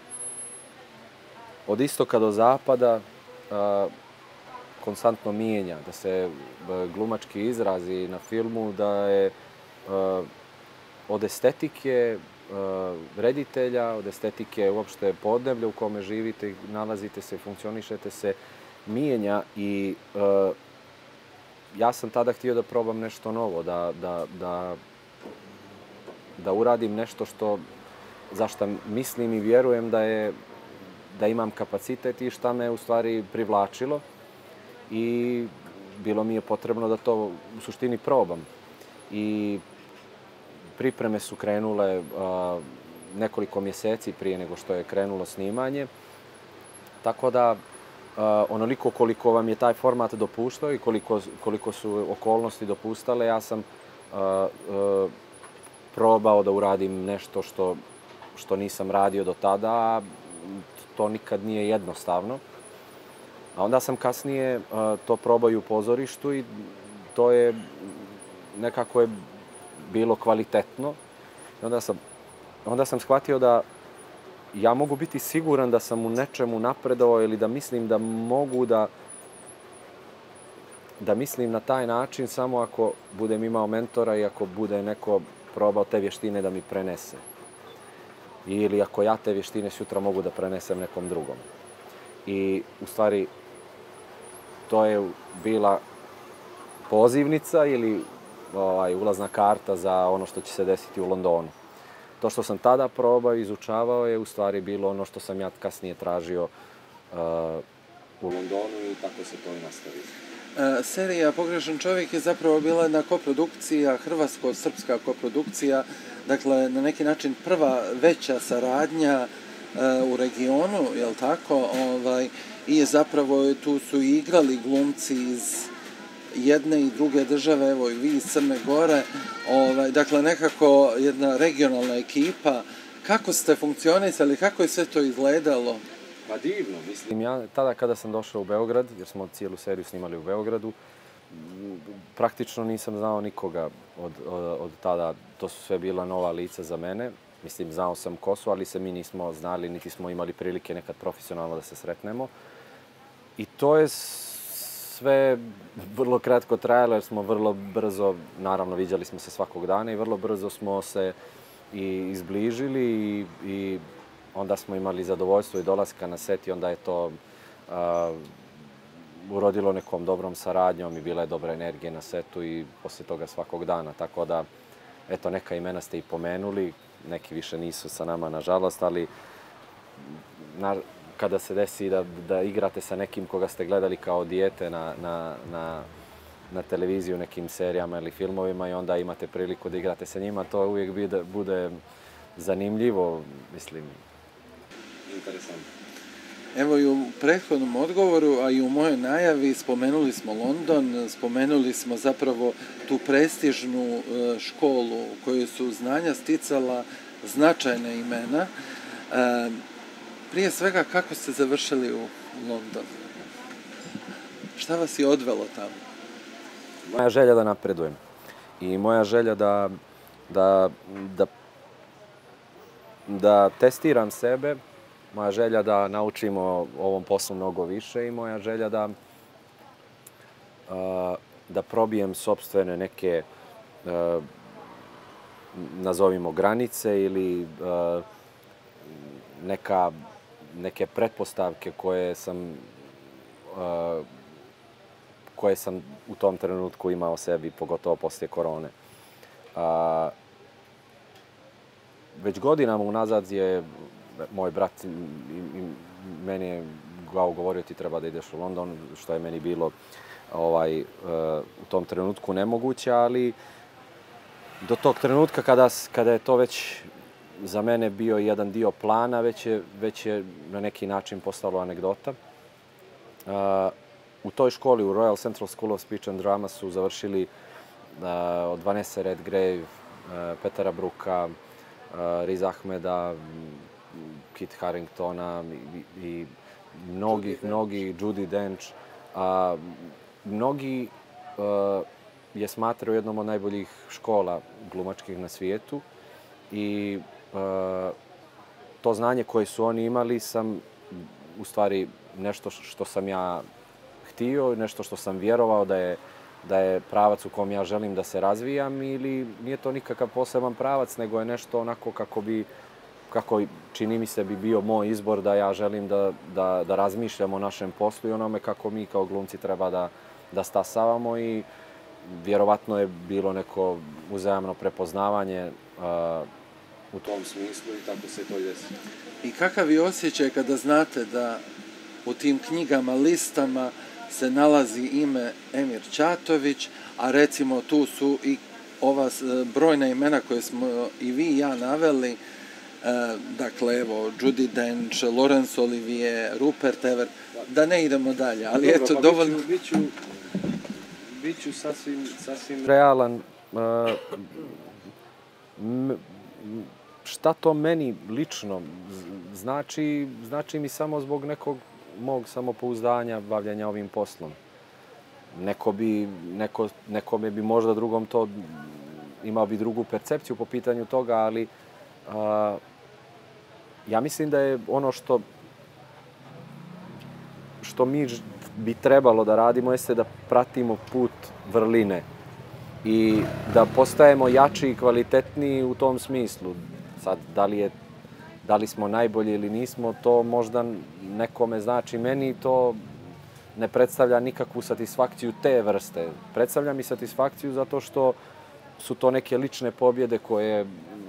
od istoka do zapada a, konstantno mijenja, da se glumački izrazi na filmu, da je a, od estetike a, reditelja, od estetike uopšte podneblja u kome živite, nalazite se, funkcionišete se, mijenja i a, ja sam tada htio da probam nešto novo, da, da, da, da uradim nešto što, za što mislim i vjerujem da je da imam kapacitet i šta me u stvari privlačilo i bilo mi je potrebno da to u suštini probam. I pripreme su krenule a, nekoliko mjeseci prije nego što je krenulo snimanje, tako da a, onoliko koliko vam je taj format dopuštao i koliko, koliko su okolnosti dopustale, ja sam a, a, probao da uradim nešto što, što nisam radio do tada, a to nikad nije jednostavno. A onda sam kasnije uh, to probao i u pozorištu i to je nekako je bilo kvalitetno. I onda sam, onda sam shvatio da ja mogu biti siguran da sam u nečemu napredovao ili da mislim da mogu da da mislim na taj način samo ako budem imao mentora i ako bude neko probao te vještine da mi prenese. Ili ako ja te vještine sutra mogu da prenesem nekom drugom. I u stvari to je bila pozivnica ili ovaj, ulazna karta za ono što će se desiti u Londonu. To što sam tada probao i izučavao je u stvari bilo ono što sam ja kasnije tražio uh, u Londonu i tako se to i nastavilo. Uh, serija Pogrešan čovjek je zapravo bila jedna koprodukcija, hrvatsko-srpska koprodukcija, dakle na neki način prva veća saradnja uh, u regionu, jel tako? Ovaj, i zapravo tu su igrali glumci iz jedne i druge države, evo i vi iz Crne Gore, ovaj, dakle nekako jedna regionalna ekipa. Kako ste funkcionisali, kako je sve to izgledalo? Pa divno, mislim. Ja tada kada sam došao u Beograd, jer smo cijelu seriju snimali u Beogradu, praktično nisam znao nikoga od, od, od tada. To su sve bila nova lica za mene. Mislim, znao sam ko su, ali se mi nismo znali, niti smo imali prilike nekad profesionalno da se sretnemo. I to je sve vrlo kratko trajalo jer smo vrlo brzo, naravno viđali smo se svakog dana i vrlo brzo smo se i izbližili i, i onda smo imali zadovoljstvo i dolaska na set i onda je to a, urodilo nekom dobrom saradnjom i bila je dobra energija na setu i poslije toga svakog dana. Tako da, eto, neka imena ste i pomenuli, neki više nisu sa nama, nažalost, ali na, kada se desi da, da igrate sa nekim koga ste gledali kao dijete na, na, na, na televiziji u nekim serijama ili filmovima i onda imate priliku da igrate sa njima, to uvijek bude, bude zanimljivo, mislim, interesantno. Evo i u prethodnom odgovoru, a i u mojoj najavi spomenuli smo London, spomenuli smo zapravo tu prestižnu školu u kojoj su znanja sticala značajna imena. Prije svega, kako ste završili u Londonu? Šta vas je odvelo tamo? Moja želja da napredujem i moja želja da, da, da, da testiram sebe, moja želja da naučim o ovom poslu mnogo više i moja želja da, da probijem sopstvene neke, nazovimo, granice ili neka, neke pretpostavke koje sam, koje sam u tom trenutku imao o sebi, pogotovo poslije korone. Već godinama unazad je moj brat i, i meni je govorio ti treba da ideš u London, što je meni bilo ovaj, u tom trenutku nemoguće, ali do tog trenutka kada, kada je to već za mene bio jedan dio plana, već je, već je na neki način postalo anegdota. U toj školi, u Royal Central School of Speech and Drama, su završili od Vanessa Redgrave, Petera Brooka, Riz Ahmeda, Kit Haringtona i, i mnogi, mnogi, Judi Dench. A, mnogi a, je smatraju jednom od najboljih škola glumačkih na svijetu i a, to znanje koje su oni imali sam u stvari nešto što sam ja htio, nešto što sam vjerovao da je, da je pravac u kom ja želim da se razvijam ili nije to nikakav poseban pravac, nego je nešto onako kako bi kako čini mi se bi bio moj izbor da ja želim da, da, da razmišljam o našem poslu i onome kako mi kao glumci treba da, da stasavamo i vjerovatno je bilo neko uzajamno prepoznavanje uh, u tom smislu i tako se to i desi. I kakav je osjećaj kada znate da u tim knjigama, listama se nalazi ime Emir Ćatović, a recimo tu su i ova brojna imena koje smo i vi i ja naveli, dakle, evo, Judi Dench, Laurence Olivier, Rupert Everett, da ne idemo dalje, ali dobro, eto, pa dovoljno... Biću, biću sasvim, sasvim realan. Uh, m, šta to meni lično znači? Znači mi samo zbog nekog mog samopouzdanja bavljanja ovim poslom. Neko bi, neko, nekome bi možda drugom to imao bi drugu percepciju po pitanju toga, ali Uh, ja mislim da je ono što što mi bi trebalo da radimo jeste da pratimo put vrline i da postajemo jači i kvalitetniji u tom smislu. Sad, da li, je, da li smo najbolji ili nismo, to možda nekome znači. Meni to ne predstavlja nikakvu satisfakciju te vrste. Predstavlja mi satisfakciju zato što su to neke lične pobjede koje,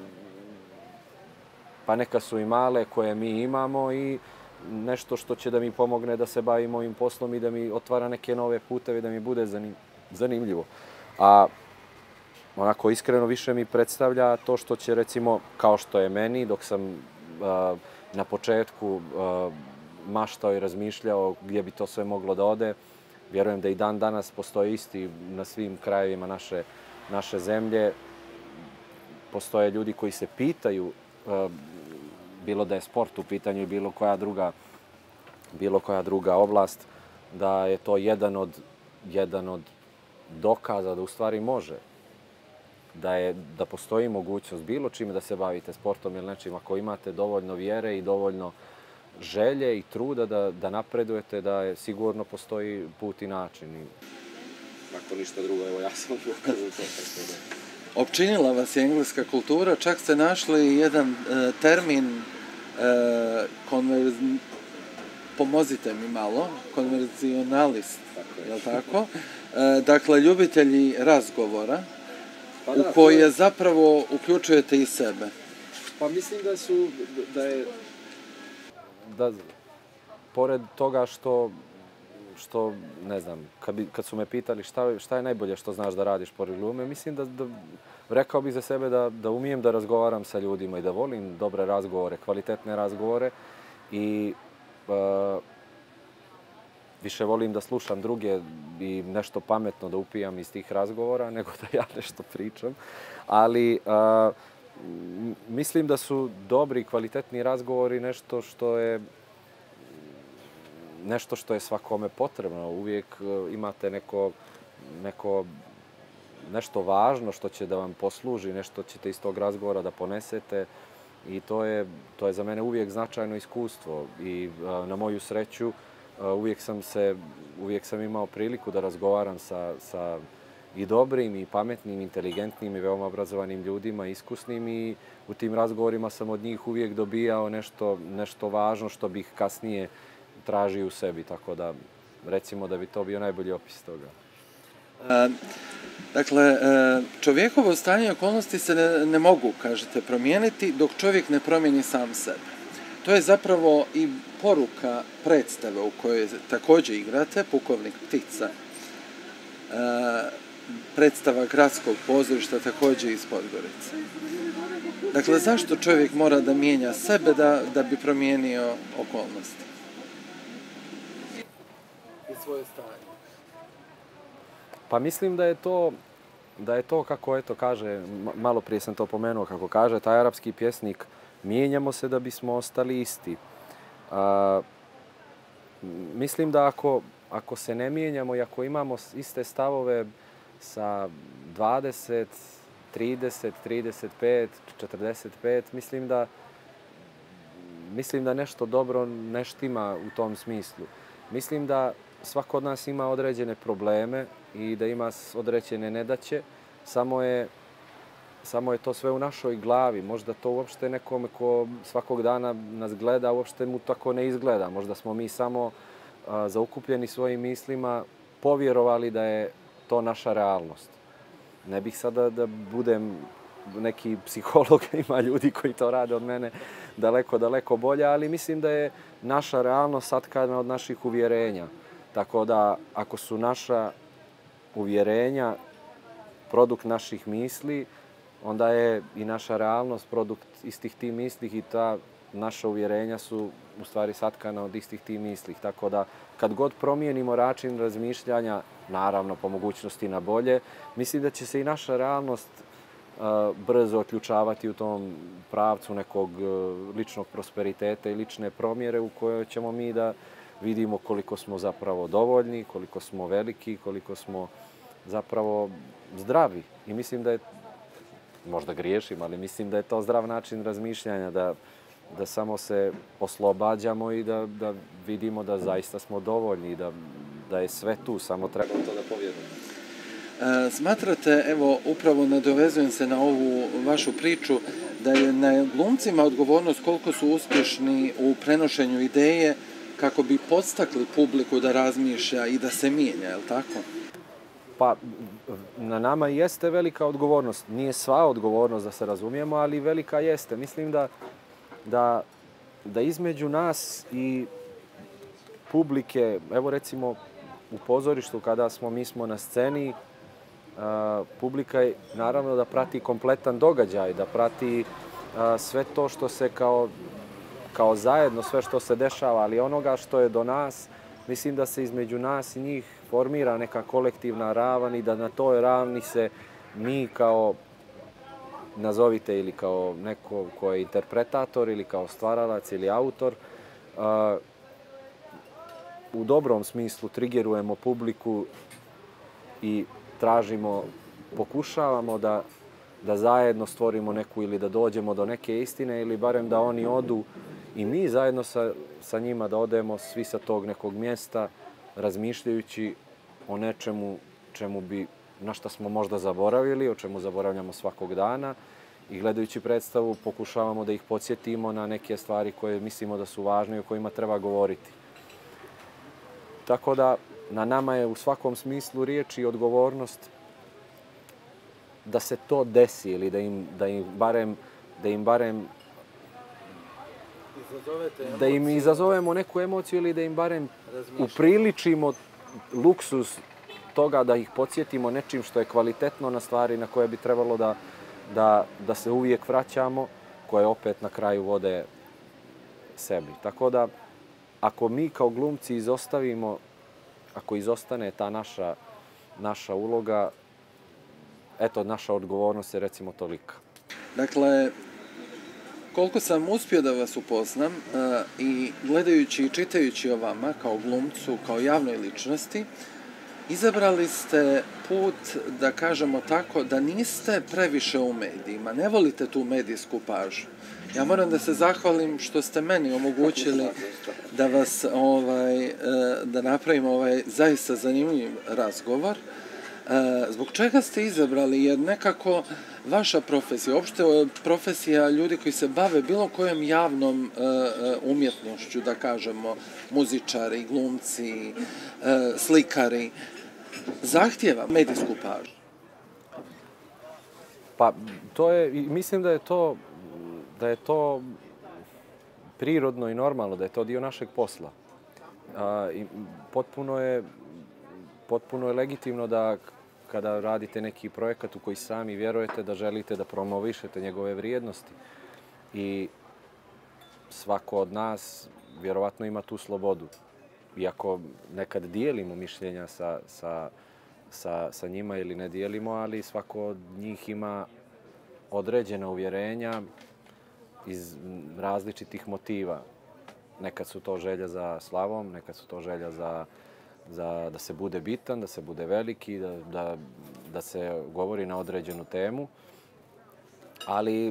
pa neka su i male, koje mi imamo i nešto što će da mi pomogne da se bavim ovim poslom i da mi otvara neke nove puteve, da mi bude zanimljivo. A onako iskreno više mi predstavlja to što će, recimo, kao što je meni, dok sam uh, na početku uh, maštao i razmišljao gdje bi to sve moglo da ode, vjerujem da i dan danas postoje isti na svim krajevima naše, naše zemlje. Postoje ljudi koji se pitaju, uh, bilo da je sport u pitanju i bilo koja druga, bilo koja druga oblast, da je to jedan od, jedan od dokaza da u stvari može. Da, je, da postoji mogućnost bilo čime da se bavite sportom ili nečim. Ako imate dovoljno vjere i dovoljno želje i truda da, da napredujete, da je sigurno postoji put i način. I ako ništa drugo, evo ja sam ukazao to. Opčinila vas je engleska kultura, čak ste našli jedan e, termin, e, konverz... pomozite mi malo, konverzionalist, je li tako? E, dakle, ljubitelji razgovora, pa da, u koje je... zapravo uključujete i sebe. Pa mislim da su, da je, da, pored toga što, što ne znam, kad, bi, kad su me pitali šta, šta je najbolje što znaš da radiš pored glume, mislim da, da rekao bih za sebe da, da umijem da razgovaram sa ljudima i da volim dobre razgovore, kvalitetne razgovore i uh, više volim da slušam druge i nešto pametno da upijam iz tih razgovora nego da ja nešto pričam. Ali uh, mislim da su dobri, kvalitetni razgovori nešto što je nešto što je svakome potrebno. Uvijek uh, imate neko, neko nešto važno što će da vam posluži, nešto ćete iz tog razgovora da ponesete i to je, to je za mene uvijek značajno iskustvo i uh, na moju sreću Uh, uvijek sam se, uvijek sam imao priliku da razgovaram sa, sa i dobrim, i pametnim, inteligentnim i veoma obrazovanim ljudima, iskusnim i u tim razgovorima sam od njih uvijek dobijao nešto, nešto važno što bih kasnije tražio u sebi. Tako da, recimo da bi to bio najbolji opis toga. E, dakle, e, čovjekovo stanje i okolnosti se ne, ne mogu, kažete, promijeniti dok čovjek ne promijeni sam sebe. To je zapravo i poruka predstave u kojoj također igrate, Pukovnik ptica. E, predstava gradskog pozorišta također iz Podgorice. Dakle, zašto čovjek mora da mijenja sebe da, da bi promijenio okolnosti? I svoje stanje. Pa mislim da je to, da je to kako eto kaže, malo prije sam to pomenuo, kako kaže taj arapski pjesnik, mijenjamo se da bismo ostali isti. A, mislim da ako, ako se ne mijenjamo i ako imamo iste stavove sa dvadeset, trideset, trideset pet, četrdeset pet, mislim da, mislim da nešto dobro ne štima u tom smislu. Mislim da svako od nas ima određene probleme i da ima određene nedaće, samo je Samo je to sve u našoj glavi. Možda to uopšte nekome ko svakog dana nas gleda, uopšte mu tako ne izgleda. Možda smo mi samo a, zaukupljeni svojim mislima povjerovali da je to naša realnost. Ne bih sada da budem neki psiholog, ima ljudi koji to rade od mene daleko, daleko bolje, ali mislim da je naša realnost satkana od naših uvjerenja. Tako da ako su naša uvjerenja produkt naših misli, onda je i naša realnost produkt istih tih mislih i ta naša uvjerenja su u stvari satkana od istih tih mislih. Tako da kad god promijenimo način razmišljanja, naravno po mogućnosti na bolje, mislim da će se i naša realnost uh, brzo otključavati u tom pravcu nekog uh, ličnog prosperiteta i lične promjere u kojoj ćemo mi da vidimo koliko smo zapravo dovoljni, koliko smo veliki, koliko smo zapravo zdravi. I mislim da je, možda griješim, ali mislim da je to zdrav način razmišljanja, da, da samo se oslobađamo i da, da vidimo da zaista smo dovoljni, da, da je sve tu, samo treba to da povjerujemo. Smatrate, evo, upravo nadovezujem se na ovu vašu priču, da je na glumcima odgovornost koliko su uspješni u prenošenju ideje kako bi podstakli publiku da razmišlja i da se mijenja, je li tako? Pa, na nama jeste velika odgovornost. Nije sva odgovornost, da se razumijemo, ali velika jeste. Mislim da, da, da između nas i publike, evo recimo u pozorištu kada smo, mi smo na sceni, Uh, publika je naravno da prati kompletan događaj, da prati uh, sve to što se kao, kao zajedno, sve što se dešava, ali onoga što je do nas, mislim da se između nas i njih formira neka kolektivna ravan i da na toj ravni se mi kao, nazovite, ili kao neko ko je interpretator ili kao stvaralac ili autor, uh, u dobrom smislu trigerujemo publiku i tražimo, pokušavamo da, da zajedno stvorimo neku ili da dođemo do neke istine ili barem da oni odu i mi zajedno sa, sa njima da odemo svi sa tog nekog mjesta razmišljajući o nečemu čemu bi, na šta smo možda zaboravili, o čemu zaboravljamo svakog dana i gledajući predstavu pokušavamo da ih podsjetimo na neke stvari koje mislimo da su važne i o kojima treba govoriti. Tako da na nama je u svakom smislu riječi odgovornost da se to desi ili da im, da im barem, da im barem da im izazovemo neku emociju ili da im barem upriličimo luksuz toga da ih podsjetimo nečim što je kvalitetno na stvari na koje bi trebalo da, da, da se uvijek vraćamo, koje opet na kraju vode sebi. Tako da, ako mi kao glumci izostavimo, ako izostane ta naša, naša uloga, eto, naša odgovornost je recimo tolika. Dakle, koliko sam uspio da vas upoznam i gledajući i čitajući o vama kao glumcu, kao javnoj ličnosti, izabrali ste put, da kažemo tako, da niste previše u medijima, ne volite tu medijsku pažnju. Ja moram da se zahvalim što ste meni omogućili da vas, ovaj, da napravimo ovaj zaista zanimljiv razgovor. Zbog čega ste izabrali? Jer nekako vaša profesija, uopšte profesija ljudi koji se bave bilo kojom javnom umjetnošću, da kažemo, muzičari, glumci, slikari, zahtijeva medijsku pažnju. Pa, to je, mislim da je to da je to prirodno i normalno, da je to dio našeg posla. A, i potpuno je, potpuno je legitimno da kada radite neki projekat u koji sami vjerujete da želite da promovišete njegove vrijednosti. I svako od nas vjerovatno ima tu slobodu. Iako nekad dijelimo mišljenja sa, sa, sa, sa njima ili ne dijelimo, ali svako od njih ima određena uvjerenja iz različitih motiva. Nekad su to želja za slavom, nekad su to želja za, za da se bude bitan, da se bude veliki, da, da, da se govori na određenu temu. Ali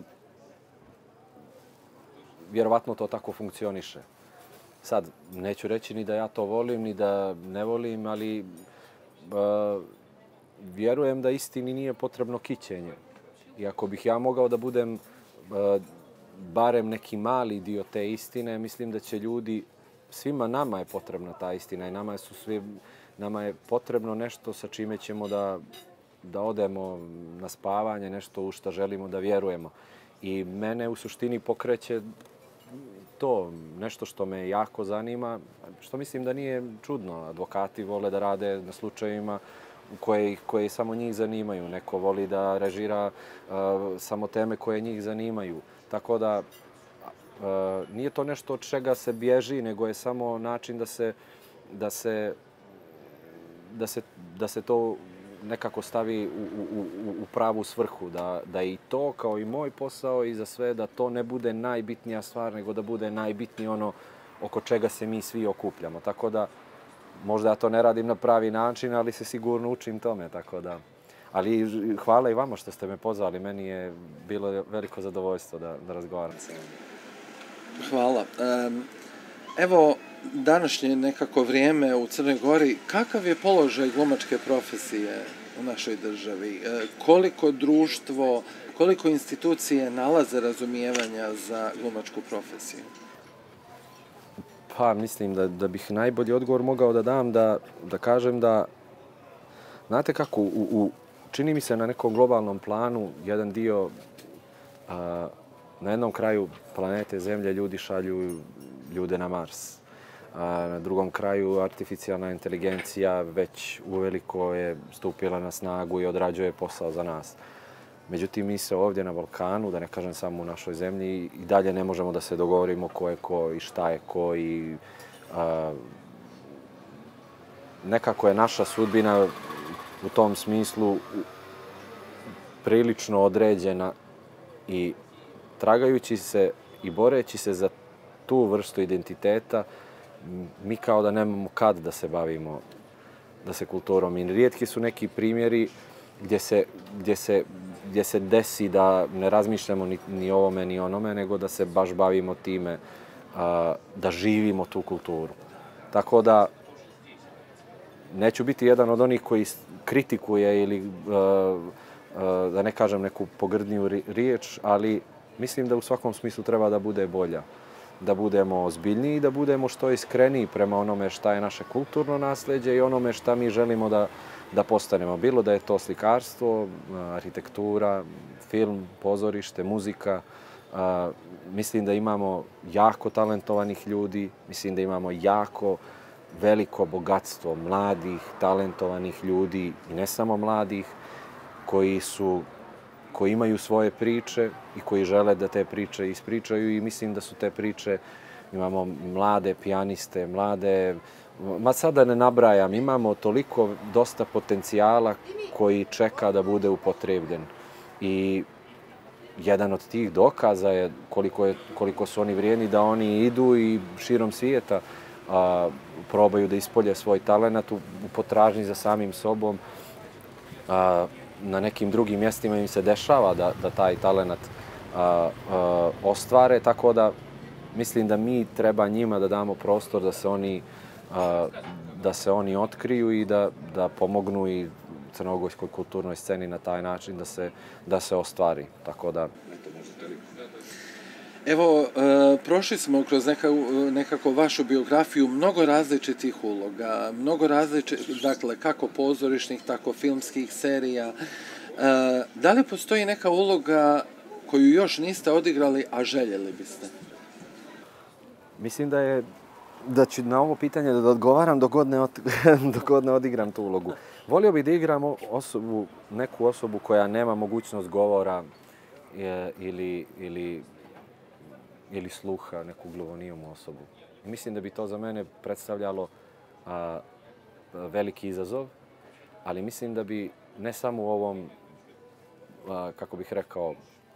vjerovatno to tako funkcioniše. Sad, neću reći ni da ja to volim, ni da ne volim, ali uh, vjerujem da istini nije potrebno kićenje. I ako bih ja mogao da budem uh, barem neki mali dio te istine, mislim da će ljudi, svima nama je potrebna ta istina i nama je, su svi, nama je potrebno nešto sa čime ćemo da, da odemo na spavanje, nešto u što želimo da vjerujemo. I mene u suštini pokreće to, nešto što me jako zanima, što mislim da nije čudno. Advokati vole da rade na slučajevima koje, koje samo njih zanimaju. Neko voli da režira uh, samo teme koje njih zanimaju. Tako da uh, nije to nešto od čega se bježi, nego je samo način da se, da se, da se, da se to nekako stavi u, u, u pravu svrhu. Da, da i to, kao i moj posao i za sve, da to ne bude najbitnija stvar, nego da bude najbitnije ono oko čega se mi svi okupljamo. Tako da, možda ja to ne radim na pravi način, ali se sigurno učim tome. Tako da, ali hvala i vama što ste me pozvali. Meni je bilo veliko zadovoljstvo da, da razgovaram. Hvala. Um, evo, današnje nekako vrijeme u Crnoj Gori, kakav je položaj glumačke profesije u našoj državi? Koliko društvo, koliko institucije nalaze razumijevanja za glumačku profesiju? Pa, mislim da, da bih najbolji odgovor mogao da dam da, da kažem da, znate kako, u, u, čini mi se na nekom globalnom planu jedan dio, a, na jednom kraju planete Zemlje ljudi šalju ljude na Mars. A na drugom kraju artificijalna inteligencija već uveliko je stupila na snagu i odrađuje posao za nas. Međutim, mi se ovdje na Balkanu, da ne kažem samo u našoj zemlji, i dalje ne možemo da se dogovorimo ko je ko i šta je ko. I, a, nekako je naša sudbina u tom smislu prilično određena i tragajući se i boreći se za tu vrstu identiteta, mi kao da nemamo kad da se bavimo da se kulturom. I rijetki su neki primjeri gdje se, gdje se, gdje se desi da ne razmišljamo ni, ni ovome ni onome, nego da se baš bavimo time a, da živimo tu kulturu. Tako da neću biti jedan od onih koji kritikuje ili a, a, da ne kažem neku pogrdniju riječ, ali mislim da u svakom smislu treba da bude bolja. Da budemo ozbiljniji, da budemo što iskreniji prema onome šta je naše kulturno nasljeđe i onome šta mi želimo da, da postanemo. Bilo da je to slikarstvo, arhitektura, film, pozorište, muzika. A, mislim da imamo jako talentovanih ljudi, mislim da imamo jako veliko bogatstvo mladih, talentovanih ljudi i ne samo mladih, koji su koji imaju svoje priče i koji žele da te priče ispričaju i mislim da su te priče, imamo mlade pijaniste, mlade, ma sada ne nabrajam, imamo toliko dosta potencijala koji čeka da bude upotrebljen. I jedan od tih dokaza je koliko, je, koliko su oni vrijedni da oni idu i širom svijeta a, probaju da ispolje svoj talenat u, u potražnji za samim sobom. A, na nekim drugim mjestima im se dešava da, da taj talenat a, a, ostvare, tako da mislim da mi treba njima da damo prostor da se oni, a, da se oni otkriju i da, da pomognu i crnogorskoj kulturnoj sceni na taj način da se, da se ostvari. Tako da... Evo, e, prošli smo kroz neka, nekako vašu biografiju mnogo različitih uloga, mnogo različitih, dakle, kako pozorišnih, tako filmskih serija. E, da li postoji neka uloga koju još niste odigrali, a željeli biste? Mislim da je, da ću na ovo pitanje da odgovaram dok god ne, od, dok god ne odigram tu ulogu. Volio bih da igram osobu, neku osobu koja nema mogućnost govora je, ili, ili ili sluha, neku gluhonijumu osobu. I mislim da bi to za mene predstavljalo a, veliki izazov, ali mislim da bi ne samo u ovom, a, kako bih rekao,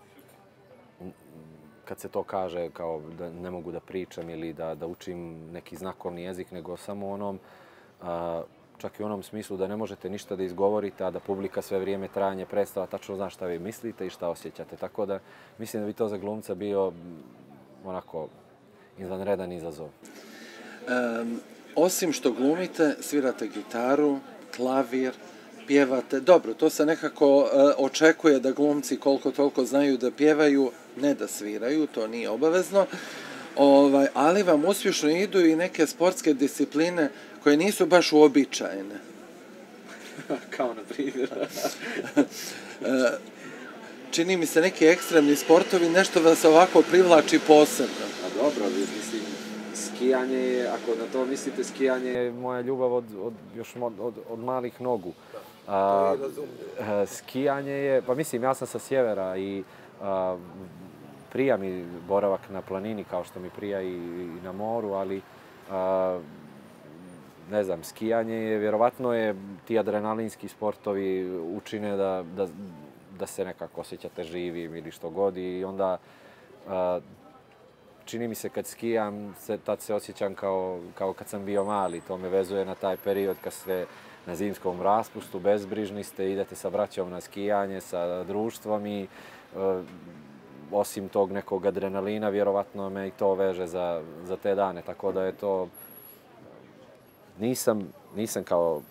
kad se to kaže kao da ne mogu da pričam ili da, da učim neki znakovni jezik, nego samo onom, a, čak i u onom smislu da ne možete ništa da izgovorite, a da publika sve vrijeme trajanje predstava tačno zna šta vi mislite i šta osjećate. Tako da mislim da bi to za glumca bio onako izvanredan izazov. Um, osim što glumite, svirate gitaru, klavir, pjevate. Dobro, to se nekako uh, očekuje da glumci koliko toliko znaju da pjevaju, ne da sviraju, to nije obavezno. Ovaj, ali vam uspješno idu i neke sportske discipline koje nisu baš uobičajene. Kao na primjer. uh, Čini mi se neki ekstremni sportovi, nešto vas ovako privlači posebno. A dobro, mislim, skijanje je, ako na to mislite, skijanje je moja ljubav od, od, još od, od, od malih nogu. A, skijanje je, pa mislim, ja sam sa sjevera i a, prija mi boravak na planini kao što mi prija i, i na moru, ali a, ne znam, skijanje je, vjerovatno je ti adrenalinski sportovi učine da, da da se nekako osjećate živim ili što god i onda a, čini mi se kad skijam, se, tad se osjećam kao, kao kad sam bio mali. To me vezuje na taj period kad ste na zimskom raspustu, bezbrižni ste, idete sa braćom na skijanje, sa društvom i a, osim tog nekog adrenalina, vjerovatno me i to veže za, za te dane. Tako da je to... Nisam, nisam kao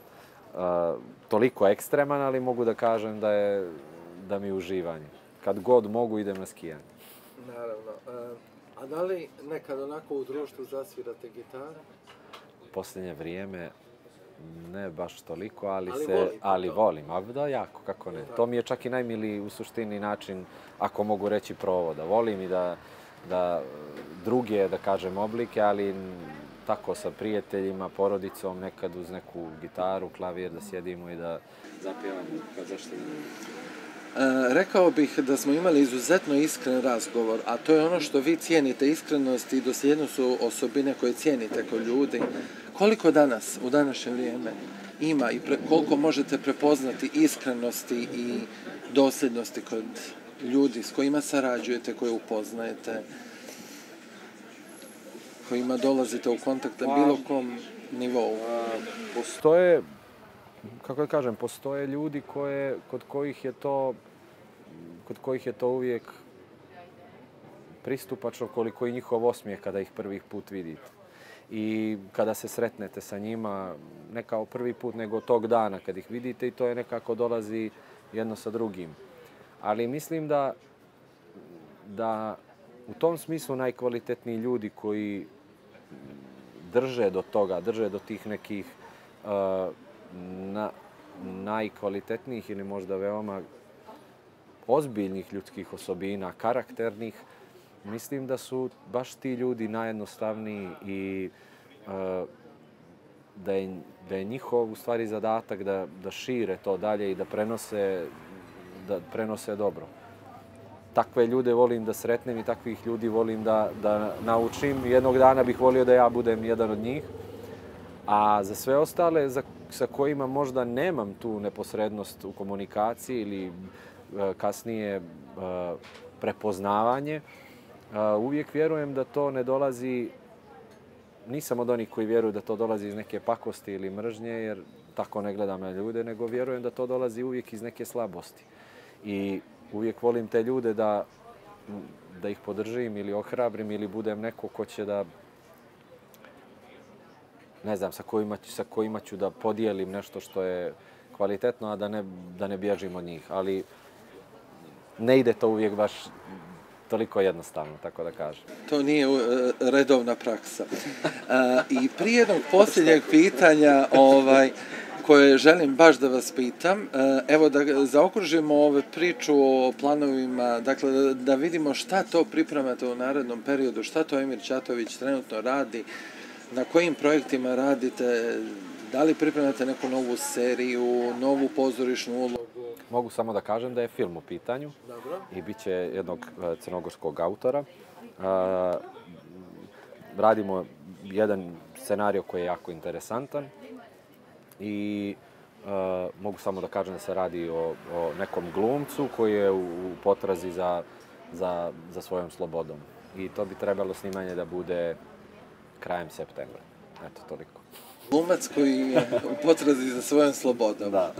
toliko ekstreman, ali mogu da kažem da je da mi je uživanje. Kad god mogu idem na skijanje. Naravno. A da li nekad onako u društvu zasvirate gitaru? Posljednje vrijeme ne baš toliko, ali, ali se, volite ali to. volim. A da, jako, kako ne. To mi je čak i najmiliji u suštini način, ako mogu reći, provoda. Volim i da, da druge, da kažem, oblike, ali tako sa prijateljima, porodicom, nekad uz neku gitaru, klavir, da sjedimo i da zapjevamo. Pa zašto ne? E, rekao bih da smo imali izuzetno iskren razgovor, a to je ono što vi cijenite, iskrenost i dosljednost su osobine koje cijenite kod ljudi. Koliko danas, u današnje vrijeme, ima i pre, koliko možete prepoznati iskrenosti i dosljednosti kod ljudi s kojima sarađujete, koje upoznajete, kojima dolazite u kontakt na bilo kom nivou? Postoje, kako da kažem, postoje ljudi koje, kod kojih je to kod kojih je to uvijek pristupačno koliko i njihov osmijeh kada ih prvi put vidite. I kada se sretnete sa njima, ne kao prvi put, nego tog dana kad ih vidite i to je nekako dolazi jedno sa drugim. Ali mislim da, da u tom smislu najkvalitetniji ljudi koji drže do toga, drže do tih nekih uh, na, najkvalitetnijih ili možda veoma ozbiljnih ljudskih osobina, karakternih, mislim da su baš ti ljudi najjednostavniji i uh, da, je, da je njihov u stvari zadatak da, da šire to dalje i da prenose, da prenose dobro. Takve ljude volim da sretnem i takvih ljudi volim da, da naučim. Jednog dana bih volio da ja budem jedan od njih. A za sve ostale za, sa kojima možda nemam tu neposrednost u komunikaciji ili e, kasnije e, prepoznavanje, e, uvijek vjerujem da to ne dolazi, nisam od onih koji vjeruju da to dolazi iz neke pakosti ili mržnje, jer tako ne gledam na ljude, nego vjerujem da to dolazi uvijek iz neke slabosti. I uvijek volim te ljude da, da ih podržim ili ohrabrim ili budem neko ko će da, ne znam, sa kojima, sa kojima ću da podijelim nešto što je kvalitetno, a da ne, da ne bježim od njih. Ali ne ide to uvijek baš toliko jednostavno, tako da kažem. To nije uh, redovna praksa. Uh, I prije jednog posljednjeg pitanja, ovaj, koje želim baš da vas pitam, evo da zaokružimo ovu priču o planovima, dakle da vidimo šta to pripremate u narednom periodu, šta to Emir Ćatović trenutno radi, na kojim projektima radite, da li pripremate neku novu seriju, novu pozorišnu ulogu? Mogu samo da kažem da je film u pitanju. Dobro. I bit će jednog crnogorskog autora. Radimo jedan scenario koji je jako interesantan. I uh, mogu samo da kažem da se radi o, o nekom glumcu koji je u, u potrazi za, za, za svojom slobodom. I to bi trebalo snimanje da bude krajem septembra. Eto, toliko. Glumac koji je u potrazi za svojom slobodom. Da.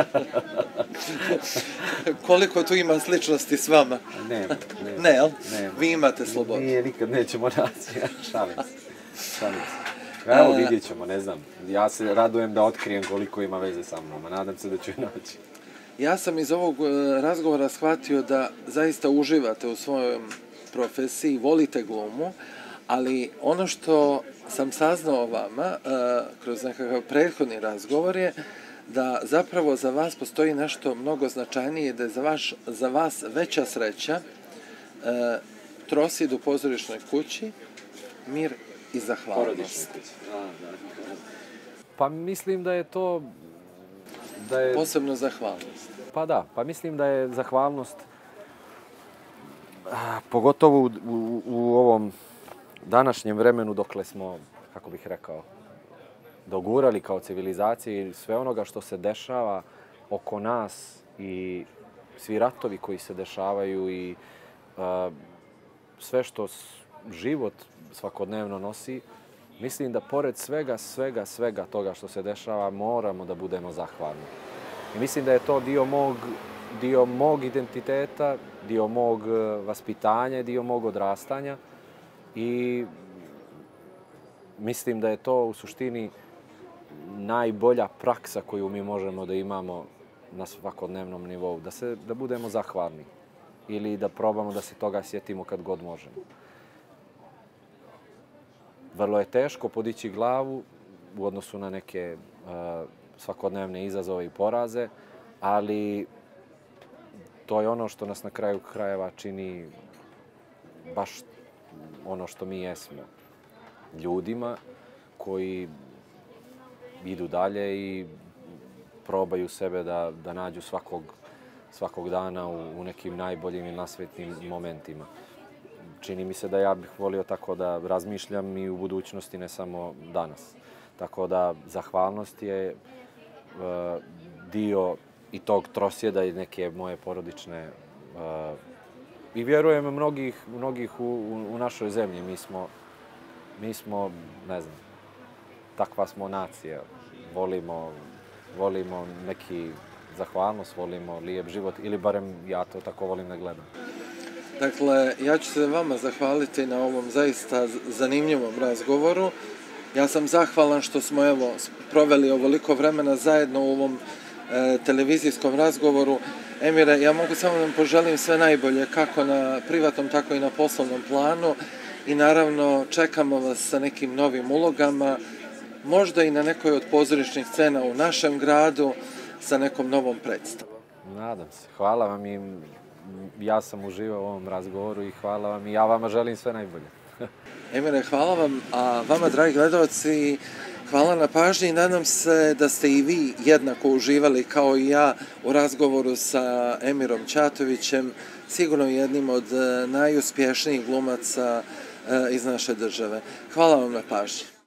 Koliko tu ima sličnosti s vama? Nema. nema. Ne, jel? Nema. Vi imate slobodu. Nije, nikad nećemo naći. Šalim se. Šalim se. Evo, vidjet ćemo, ne znam. Ja se radujem da otkrijem koliko ima veze sa mnom, a nadam se da ću je naći. Ja sam iz ovog razgovora shvatio da zaista uživate u svojoj profesiji, volite glumu, ali ono što sam saznao o vama kroz nekakav prethodni razgovor je da zapravo za vas postoji nešto mnogo značajnije, da je za, vaš, za vas veća sreća Trosjed u pozorišnoj kući, mir i zahvalnost. Pa mislim da je to... Da je... Posebno zahvalnost. Pa da, pa mislim da je zahvalnost, pogotovo u, u, u ovom današnjem vremenu dokle smo, kako bih rekao, dogurali kao civilizacije i sve onoga što se dešava oko nas i svi ratovi koji se dešavaju i uh, sve što život svakodnevno nosi, mislim da pored svega, svega, svega toga što se dešava, moramo da budemo zahvalni. I mislim da je to dio mog, dio mog identiteta, dio mog vaspitanja, dio mog odrastanja i mislim da je to u suštini najbolja praksa koju mi možemo da imamo na svakodnevnom nivou, da, se, da budemo zahvalni ili da probamo da se toga sjetimo kad god možemo. Vrlo je teško podići glavu u odnosu na neke uh, svakodnevne izazove i poraze, ali to je ono što nas na kraju krajeva čini baš ono što mi jesmo. Ljudima koji idu dalje i probaju sebe da, da nađu svakog, svakog dana u, u nekim najboljim i nasvetnim momentima. Čini mi se da ja bih volio tako da razmišljam i u budućnosti, ne samo danas. Tako da zahvalnost je uh, dio i tog trosjeda i neke moje porodične uh, i vjerujem mnogih, mnogih u, u, u našoj zemlji. Mi smo, mi smo, ne znam, takva smo nacija. Volimo, volimo neki zahvalnost, volimo lijep život ili barem ja to tako volim da gledam. Dakle, ja ću se vama zahvaliti na ovom zaista zanimljivom razgovoru. Ja sam zahvalan što smo evo proveli ovoliko vremena zajedno u ovom e, televizijskom razgovoru. Emire, ja mogu samo da vam poželim sve najbolje kako na privatnom, tako i na poslovnom planu i naravno čekamo vas sa nekim novim ulogama, možda i na nekoj od pozorišnih scena u našem gradu sa nekom novom predstavom. Nadam se. Hvala vam i ja sam uživao u ovom razgovoru i hvala vam i ja vama želim sve najbolje. Emire, hvala vam, a vama, dragi gledalci, hvala na pažnji i nadam se da ste i vi jednako uživali kao i ja u razgovoru sa Emirom Ćatovićem, sigurno jednim od najuspješnijih glumaca iz naše države. Hvala vam na pažnji.